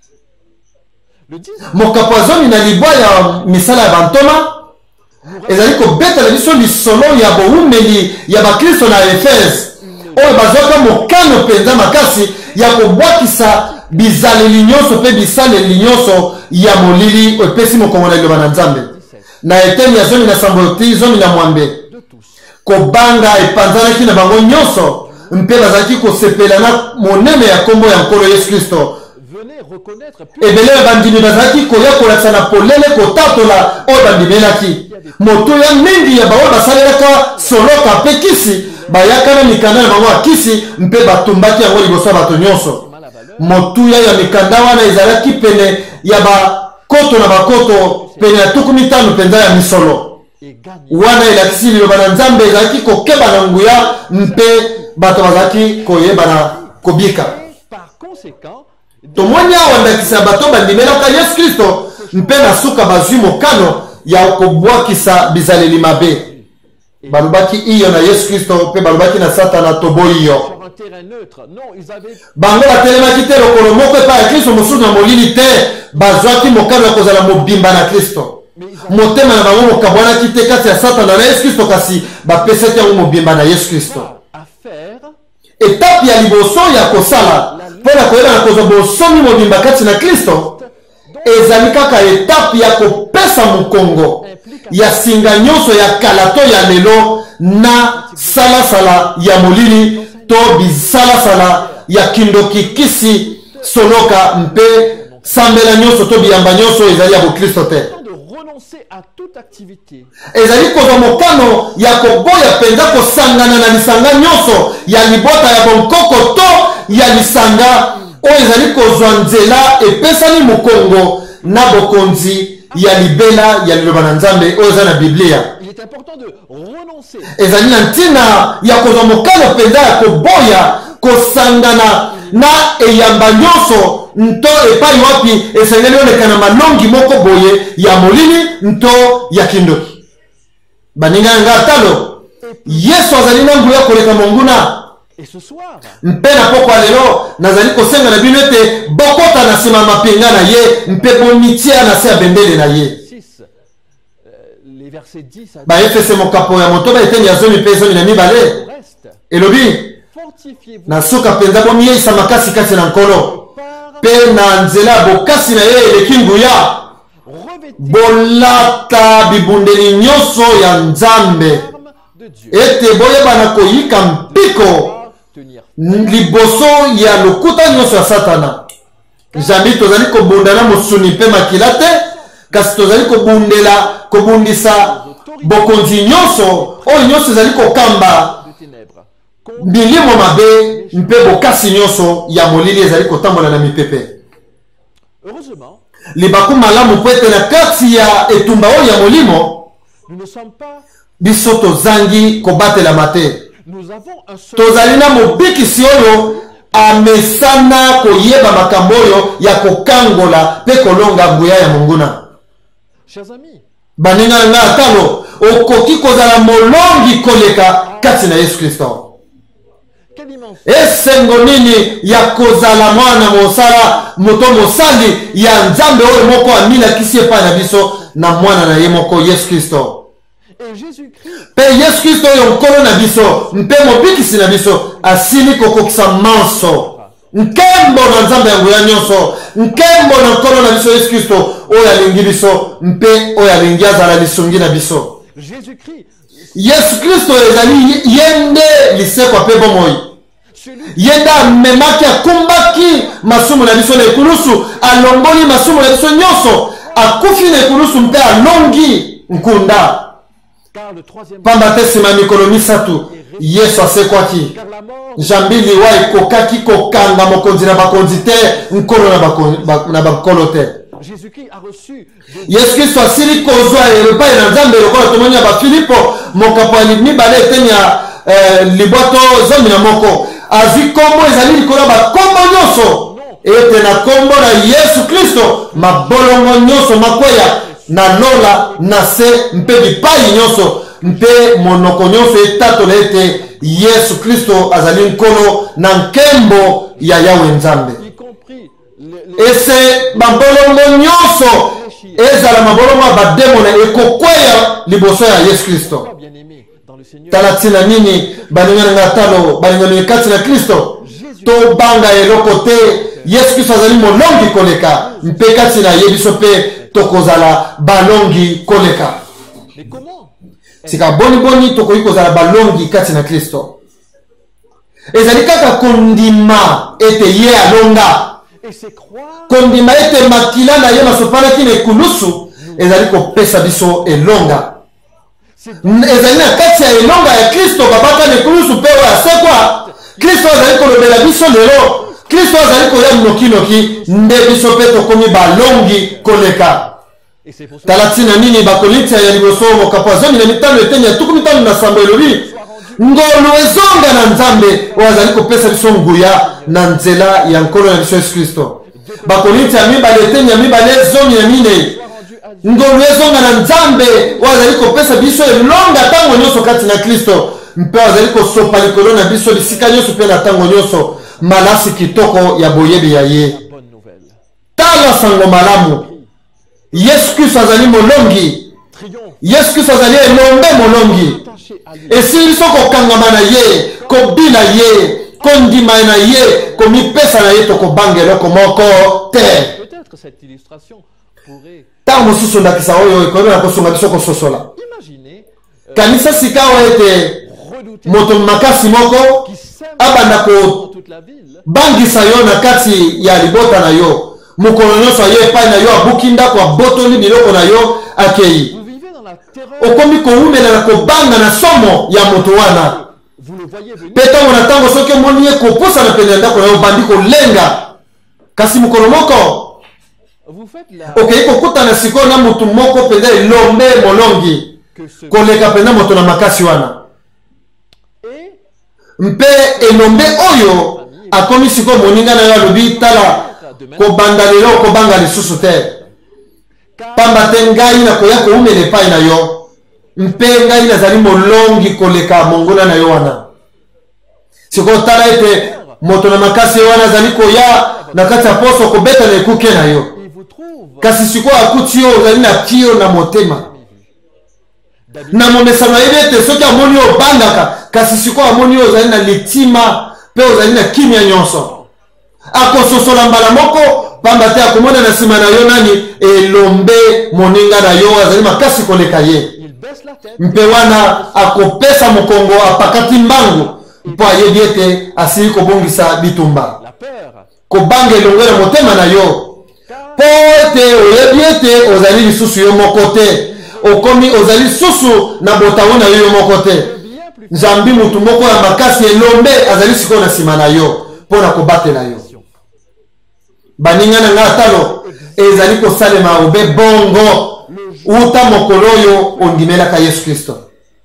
le dix Mokapo azomi na libwa ya misala ya bantoma ezali kobetela biso lisolo ya boumeli ya bakristo na Efese oyo bazwaka mokano mpenza makasi ya kobwakisa bizaleli nyonso mpe bisaleli nyonso ya molili oyo epesi mokongo na liloba na Nzambe. Na eteni ya zomi na sambo ti zomi na mwambe de tous kobanga epanzanaki na bango nyonso mpe bazalaki kosepela na monene ya kombo ya nkolo Yesu Kristo. venez reconnaître plus Ebele ya bandimi bazalaki koya kolakisa na polele kotatola oyo bandimelaki. Motuya mingi ya baoyo basalelaka soloka mpe kisi bayaka na mikanda na bango ya kisi mpe batumbaki yango liboso ya bato nyonso. la valeur Motuya ya mikanda wana ezalaki pene ya bakoto na bakoto pene ya tuku mitano mpenza ya misolo. et gagne Wana elakisi liloba na Nzambe ezalaki kokeba na nguya mpe bato bazalaki koyeba na kobika. par conséquent Tomoni awa ndakisa bato bandimelaka Yesu Kristo mpe na suka bazwi mokano ya kobwakisa bizaleli mabe. Balobaki iyo na Yesu Kristo mpe balobaki na Satana toboyi yo. sur un terrain neutre non ils avaient Bango batelemaki te lokolo moko epai ya Kristo mosusu na molili te, bazwaki mokano ya kozala mobimba na Kristo. Motema na bango mokabwanaki te kati ya Satana na Yesu Kristo, kasi bapesaki yango mobimba na Yesu Kristo. à faire Etape ya liboso ya kosala mpo na koyeba na kozwa bosomi mobimba kati na Kristo ezali kaka etape ya kopesa mokongo ya singa nyonso ya kala to ya lelo na salasala ya molili to bisalasala ya kindoki kisi soloka mpe sambela nyonso to biyamba nyonso ezali ya bokristo te. de renoncer à toute activité Ezali kozwa mokano ya koboya mpenza kosangana na lisanga nyonso ya libota ya bonkoko to ya lisanga oyo ezali kozwa nzela epesani mokongo na bokonzi ya libela ya liloba na Nzambe oyo eza na Biblia. il est important de renoncer Ezali na ntina ya kozwa mokano mpenza ya koboya kosangana na eyamba nyonso nto epai wapi esengeli oleka na malongi moko boye ya molili nto ya kindoki. Baninga nga talo Yesu azali na nguya koleka monguna Et ce soir, mpe na pokwa lelo nazali kosenga na bino ete bokota na nsima mapinga na ye mpe bomitia na se ya bendele na ye. six, euh, les versets dix à baefese mokapo ya motoba eteni ya zomi mpe zomi na mibale reste. elobi Fortifiez-vous na suka mpenza bomiyeisa makasi kati na nkolo par, mpe na nzela ya bokasi na ye eleki nguya revêtez bolata bibundeli nyonso ya nzambe l'arme de Dieu. ete boyebana koyika mpiko Pour tenir liboso ya lokuta nyonso ya satana. Jambi tozali kobunda na mosuni mpe makila te, kasi tozali kobundela kobundisa bokonzi nyonso oyo nyonso ezali kokamba de ténèbres. Contre milimo mabe mpe bokasi nyonso ya molili ezali kotambola na mipepe. Heureusement, Libaku malamu po ete na kati ya etumba oyo ya molimo nous ne sommes pas, biso tozangi kobatelama te. nous avons un seul Tozali na mobikisi oyo amesana koyeba makambo oyo ya kokangola mpe kolonga nguya ya monguna. chers amis. Baninga na nga atalo okoki kozala molongi koleka kati na Yesu Kristo. Quelle immense Esengo nini ya kozala mwana mosala moto mosali ya nzambe oyo moko amilakisi epai na biso na mwana na ye moko Yesu Kristo. et Jésus-Christ Pe Yesu Kristo oyo nkolo na biso mpe mobikisi na biso asili kokokisa manso nkembo na nzambe ya nguya nyonso, nkembo na nkolo na biso Yesu Kristo oyo alingi biso mpe oyo alingi azala lisungi na biso. Jésus-Christ, Yesu Kristo ezali ye nde lisekwa mpe bomoi, celui ye nde amemaki akumbaki masumu na biso na ekulusu, alongoli masumu na biso nyonso, akufi na ekulusu mpe alongi nkunda. car le troisième Pamba te nsima ya mikolo misato Yesu asekwaki, car la mort jambi liwa ekokaki kokanga mokonzi na bakonzi te, nkolo na bakon- ba- na bakolo te. Jésus-Christ a reçu de Yesu Kristo asili kozwa epai na nzambe lokola tomoni ya bafilipo mokapo ya mibale eteni ya eh, libwato zomi na moko, azwi kombo ezali likolo ya bakombo nyonso ete na kombo na Yesu Kristo mabolongo nyonso makweya na lola na se mpe bipai nyonso mpe monoko nyonso etatola ete Yesu Kristo azali nkolo na nkembo ya Yawe Nzambe. y compris le, le- Ese babolongo nyonso ezala mabolongo ya bademona ekokweya liboso ya Yesu Kristo. bien-aimé dans le Seigneur. Tala ntina nini balingani nga talo balingani kati na Kristo tobanga eloko te. Yesu Kristo azali molongi koleka mpe kati na ye biso mpe tokozala balongi koleka. Mais comment Sika boni boni tokoki kozala balongi kati na Kristo, ezali kaka kondima ete ye alonga, et c'est croire kondima ete makila na ye masopalaki na ekulusu ezali kopesa biso elonga. c'est Ezali na kati ya elonga ya Kristo babaka na ekulusu mpe oyo asekwa. Kristo azali kolobela biso lelo, Kristo azali koya mnokinoki nde biso mpe tokomi balongi koleka. et c'est pour ça Tala ntina nini bakolintia ya liboso mokapo ya zomi na mitano eteni ya tuku mitano na sambo elobi ngolu ezonga na nzambe oyo azali kopesa biso nguya na nzela ya nkolo na biso Yesu Kristo. Bakolintia ya mibale eteni ya mibale zomi na minei rendu à Dieu. ngolu ezonga na nzambe oyo azali kopesa biso elonga ntango nyonso kati na Kristo mpe oyo azali kosopa likolo na biso bisika nyonso mpe na ntango nyonso malasi kitoko ya boyebi ya ye. Bonne nouvelle. Tala sango malamu, Yesu Kristo azali molongi, Triomphe Yesu Kristo azali elombe molongi. attaché à lui. Esili biso kokangama na ye, kobina ye, kondima na ye, komipesa na ye tokobanga eloko moko te. Peut-être cette illustration pourrait Ntango mosusu ndakisa oyo ekoyeba na kosunga biso kososola. imaginer euh, Kanisa sika oyo ete redouter moto makasi moko qui sème abanda dans toute la ville. kobangisa yo na kati ya libota na yo, mokolo nyonso aye epai na yo abuki ndako abotoli biloko na yo akei. Vous vivez dans la terreur, Okomi kowumela na kobanga na somo ya moto wana. vous le voyez venir. Mpe ntango na ntango soki omoni ye kopusana pene ya ndako na yo obandi kolenga, kasi mokolo moko Vous faites la okei kokutana sikoyo na motu moko mpenza elombe molongi que ce koleka mpenza moto na makasi wana. et Mpe elombe oyo akomi sikoyo moninga na yo alobi tala kobanda lelo kobanga lisusu te, pamba te ngai nakoya kowumela epai na yo mpe ngai nazali molongi koleka monguna na yo wana. sikoyo tala ete moto na makasi wana azali koya na kati ya poso kobeta na ekuke na yo il vous trouve kasi sikoyo akuti yo ozali na kio na motema na momesano yebi ete soki amoni yo obandaka kasi sikoyo amoni yo ozali na litima mpe ozali na kimia nyonso akososola mbala moko pamba te akomona na nsima na yo nani elombe moninga na yo azali makasi koleka ye il baisse la tête mpe wana akopesa mokongo apakati mbangu mpo ayebi ete asili kobongisa bitumba la peur kobanga elongo na motema na yo mpo ete oyebi ete ozali lisusu yo moko te okomi ozali susu na botango na yo yo moko te bien plus nzambi mutu moko ya makasi elombe azali sikoyo na nsima na yo mpo na kobatela yo baninga na ngai talo ezali kosalema obe bongo uta mokolo oyo ondimelaka yesu kristo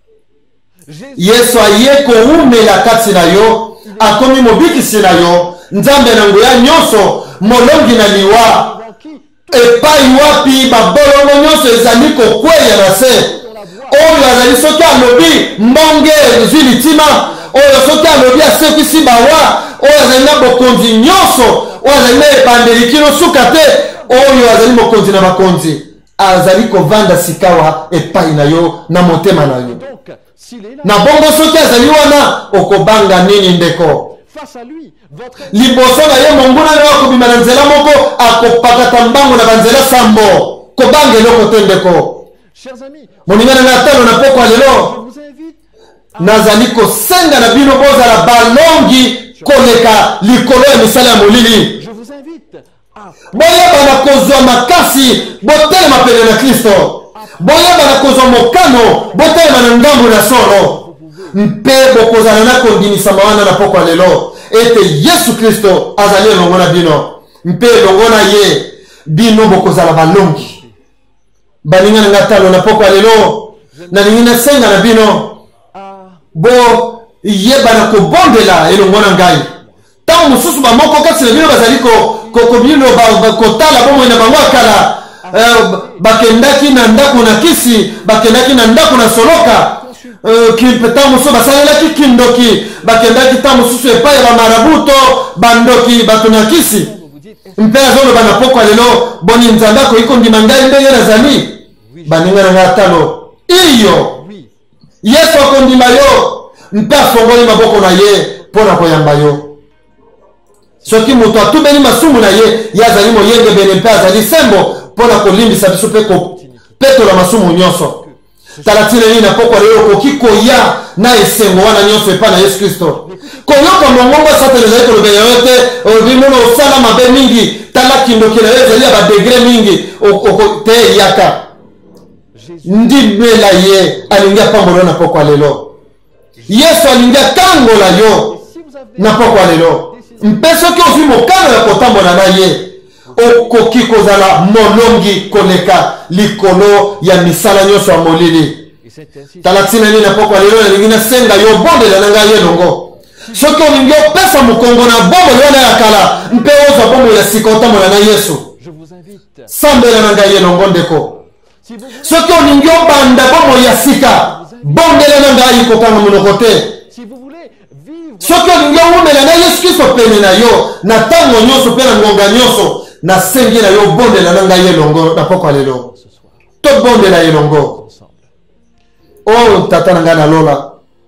yesu aye koumela kati na yo akomi mobikisi na yo nzambe na nguya nyonso molongi na liwa epai wapi babolongo nyonso ezali kokweya na se oyo azali soki alobi mbonge ezwi litima oyo soki alobi asekisi bawa oyo azali na bokonzi nyonso oyo azali na ebandeli kino suka te oyo azali mokonzi na bakonzi azali kovanda sikawa epai na yo na motema na yo donc s'il est là na bongo soki azali wana okobanga nini ndeko face à lui votre liboso na ye monguna na yo akobima na nzela moko akopakata mbango na banzela sambo kobanga eloko te ndeko chers amis moninga na ngai talo na pokwa je lelo vous invite nazali kosenga na bino bozala balongi koleka likolo ya misala ya molili je vous invite à boyebana kozwa makasi botelema pene na kristo boyebana kozwa mokano botelema na ngambo na solo mpe bokozala na kondimisama wana na pokwa lelo ete yesu kristo azali elongo na bino mpe elongo na ye bino bokozala balongi baninga na ngai talo na pokwa lelo nalingi nasenga na bino à bo yebana kobondela elongo na ngai ntango mosusu bamoko kati na bino bazali kobino kotala bomoi na bango akala bakendaki na ndako na kisi bakendaki na ndako na soloka ntango mosusu basalelaki kindoki bakendaki ntango mosusu epai ya bamarabuto bandoki bato na kisi mpe azoloba na pokwa lelo boni nzambe akoki kondima ngai ndenge nazali baninga na ngai talo iyo yesu akondima yo mpe afongoli maboko na ye mpo na koyamba yo soki moto atubeli masumu na ye ye azali moyengebene mpe azali sembo mpo na kolimbisa biso mpe kopetola masumu nyonso tala ntina nini na pokwa lelo okoki koya na esengo wana nyonso epai na yesu kristo koyoka mongongo satani ezali kolobela yo te olobi nono osala mabe mingi tala kindoki na yo ezali ya badegre mingi te eyaka ndimela ye alingi apambola na pokwa lelo yesu alingi akangola yo na pokwa lelo mpe soki ozwi mokano ya kotambola na ye okoki kozala molongi koleka likolo ya misala nyonso ya molili tala ntina nini na pokwa lelo nalingi nasenga yo bondela na ngai elongo soki olingi opesa mokongo na bomoi wana ya kala mpe ozwa bomoi ya sika otambola na yesu sambela na ngai elongo ndeko soki olingi obanda bomoi ya sika bondela na ngai kokanga monoko te soki olingi owumela na yesu kristo pene na yo na ntango nyonso mpe na ngonga nyonso nasengi na yo bondela na ngai elongo na pokwa lelo tobondela elongo o tata na ngai nalola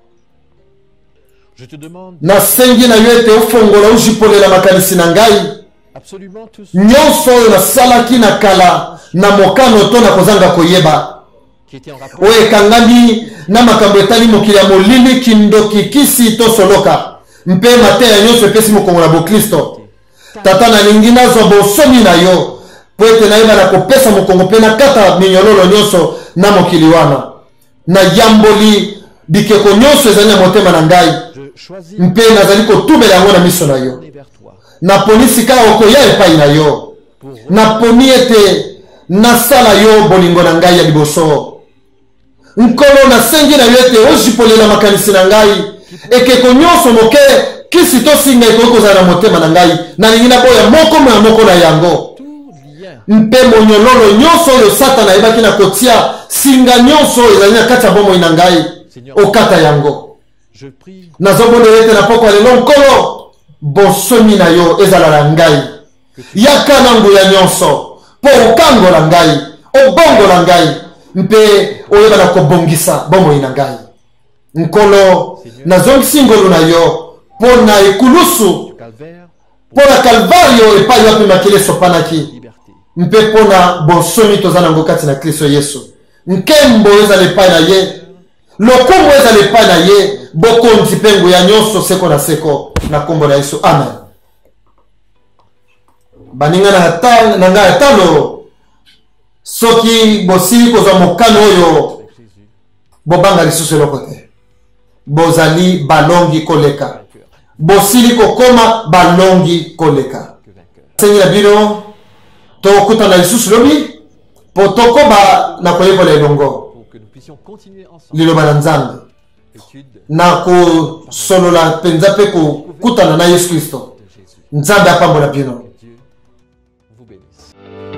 nasengi na yo ete ofongola ojipolela makanisi na ngai nyonso oyo nasalaki na kala na mokano to na kozanga koyeba oyo ekangami na makambo etali mokili ya molili kindoki kisi to soloka mpe mateya nyonso epesi mokongo na bokristo tata nalingi nazwa bosomi na yo mpo ete nayebana kopesa mokongo mpe nakata minyololo nyonso na mokili wana nayamboli bikeko nyonso ezali na motema na ngai mpe nazali kotumela yango na miso na yo naponi sika okoya epai na yo naponi ete nasala yo bolingo na ngai ya liboso nkolo nasengi na yo ete ojipolela makanisi na ngai ekeko nyonso moke kisi tosinga ekoki kozala na motema na ngai nalingi naboya moko na moko na yango mpe monyololo nyonso oyo satana ayebaki na kotia singa nyonso ezali na kati ya bomoi na ngai okata yango Je prie nazobondela ete na poko ya lelo nkolo bonsomi na yo ezala na ngai yaka na nguya nyonso mpo okangola ngai obongola ngai mpe oyeba na kobongisa bomoi na ngai nkolo nazongisi ngolu na yo mpo na ekulusu calvaire mpo na kalvario epai wapi makili esopanaki liberté. mpe mpo na bonsomi toza nango kati na kristo yesu nkembo ezala epai na ye lokumu ezala epai na ye bokonzi mpe nguya nyonso seko na seko na nkombo na yesu amen. baninga na ta- na ngai ya talo soki bosili kozwa mokano oyo bobanga lisusu eloko te bozali balongi koleka bosili kokoma balongi koleka sengi na bino tokutana lisusu lobi mpo tokoba na koyekola elongo Pour que nous puissions continuer ensemble liloba na nzambe l'étude na kosolola mpenza mpe kokutana na yesu kristo de Jésus. nzambe apambola bino. Dieu vous bénisse.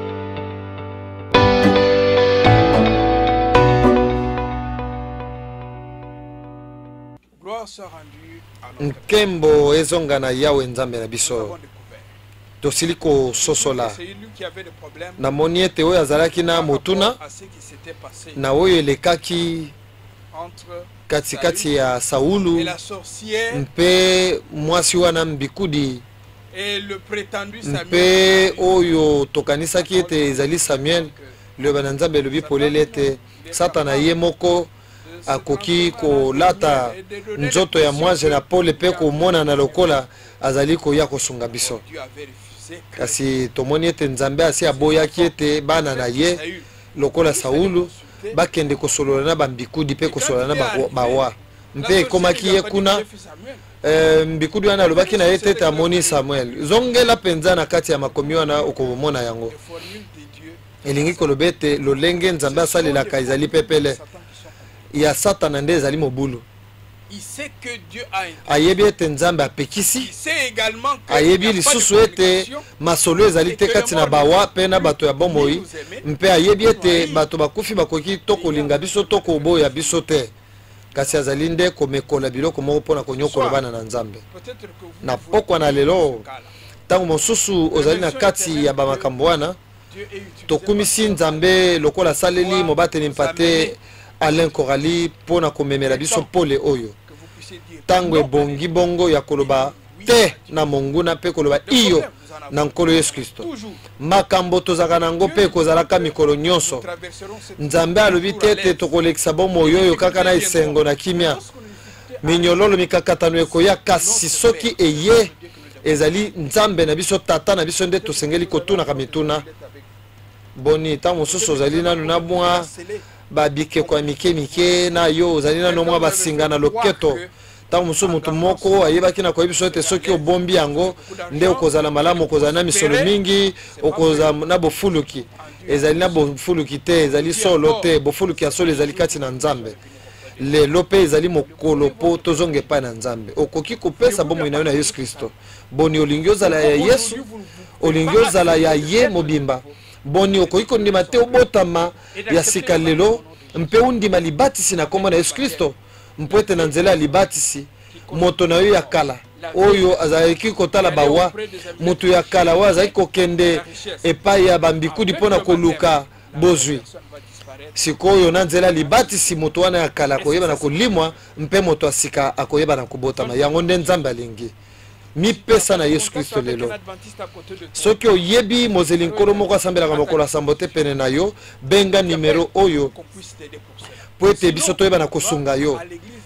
Gloire soit rendue à notre nkembo ezonga na yawe nzambe na Nous biso avons découvert. tosili kososola C'est lui qui avait des problèmes namoni ete oyo azalaki na par motuna rapport à ce qui s'était passé na oyo elekaki entre katikati ya saulu et la sorcière mpe mwasi wana mbikudi et le prétendu mpe Samuel. oyo tokanisaki ete ezali samuel liloba na nzambe elobi polele ete satana ye moko akoki kolata nzoto ya mwasi na pole mpe komonana lokola azali koya kosunga biso Dieu avait refusé que kasi tomoni ete nzambe asi aboyaki ete bana na ye Saül. lokola saulu bakende kosolola na bambikudi mpe kosolola na ba- bawa mpe ekomaki ye kuna eh, mbikudi wana alobaki na ye te ete amoni samuel zongela mpenza na kati ya makomi wana okomona yango Les formules de Dieu elingi koloba ete lolenge nzambe asalelaka ezali pepele Satan qui sont ya satana nde ezali mobulu il sait que Dieu a intérêt. ayebi ete nzambe Il apekisi sait également que ayebi il n'y a pas de lisusu ete communication. masolo ezali te kati na bawa mpe na bato ya bomoi mpe ayebi ete bato bakufi bakoki to kolinga biso to koboya biso te kasi azali nde komekola biloko moko mpona konyokola bana na nzambe Peut-être que vous na voulez pokwa na lelo ce cas-là. ntango mosusu ozali na kati ya bamakambo wana Dieu est utilisé tokumisi nzambe lokola asaleli mobateli mpate alain corali mpona komemela biso pole oyo que vous puissiez dire ntango non, ebongi bongo ya koloba te na monguna mpe koloba iyo na nkolo yesu kristo toujours. makambo tozalaka nango mpe ekozalaka mikolo nyonso Nous traverserons cette nzambe alobi te ete tokolekisa bomoi oyo kaka na esengo na kimia minyololo mikakatano ekoya kasi soki eye ezali nzambe na biso tata na biso nde tosengeli kotunaka mituna boni ntango mosusu ozali nanu na mwa babikeko ya mike mike na yo ozali nano mwa basinga na loketo ntango mosusu motu moko ayebaki na koyebi biso ete soki obombi yango nde okozala malamu okozala na misolo mingi okozala na bofuluki ezali na bofuluki te ezali solo te bofuluki ya solo ezali kati na nzambe lelo mpe ezali mokolo mpo tozonga epai na nzambe okoki kopesa bomoi na yo na yesu kristo boni olingi ozala ya yesu olingi ozala ya ye mobimba boni okoki kondima te obotama ya sika lelo mpe undima libatisi na kombo na yesu kristo mpo ete na nzela ya libatisi moto na yo ya kala oyo azalaki kotala bawa moto ya kala oyo azalaki kokende epai ya bambikudi mpona koluka bozwi sikoyo na nzela libatisi moto wana ya kala akoyeba na kolimwa mpe moto ya sika akoyeba na kobotama yango nde nzambe alingi mipesa na yesu kristo lelo soki oyebi mozeli nkolo moko asambelaka mokolo asambo te pene na yo benga nimero oyo mpo ete biso toyeba na kosunga yo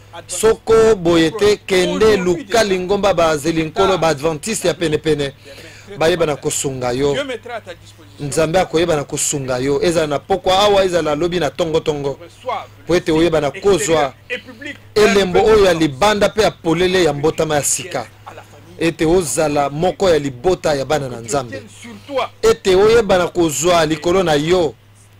soko boye te kende luka lingomba bazeli nkolo baadventiste ya penepene bayeba na kosunga yo nzambe akoyeba na kosunga yo ezala na pokwa awa ezala lobi na tongotongo mpo ete oyeba na kozwa elembo oyo ya libanda mpe ya polele ya mbotama ya sika ete ozala moko ya libota ya bana na nzambe ete oyeba na kozwa likolo na yo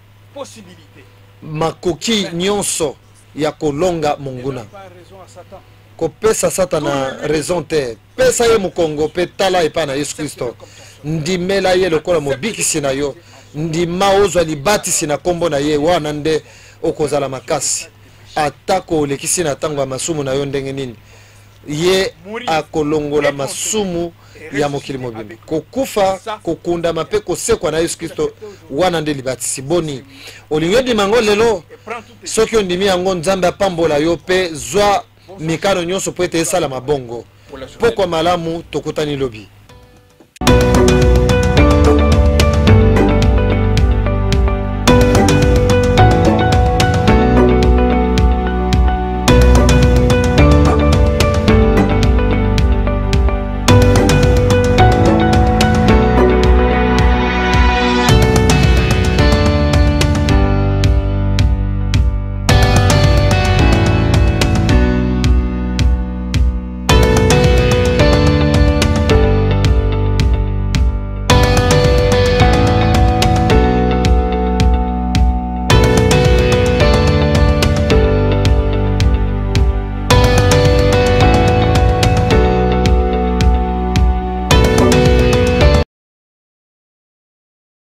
makoki nyonso ya kolonga monguna kopesa satana raison te pesa ye mokongo mpe tala epai na yesu kristo ndimela ye lokola mobikisi na yo ndima ozwa libatisi na nkombo na ye wana nde okozala makasi atako olekisi na ntango ya masumu na yo ndenge nini ye akolongola masumu ya mokili mobimba kokufa kokundama mpe kosekwa na Yesu Kristo wana nde libatisi boni olingi ondima ngo lelo soki ondimi yango Nzambe apambola yo mpe zwa mikano nyonso po ete esala mabongo pokwa malamu tokutani lobi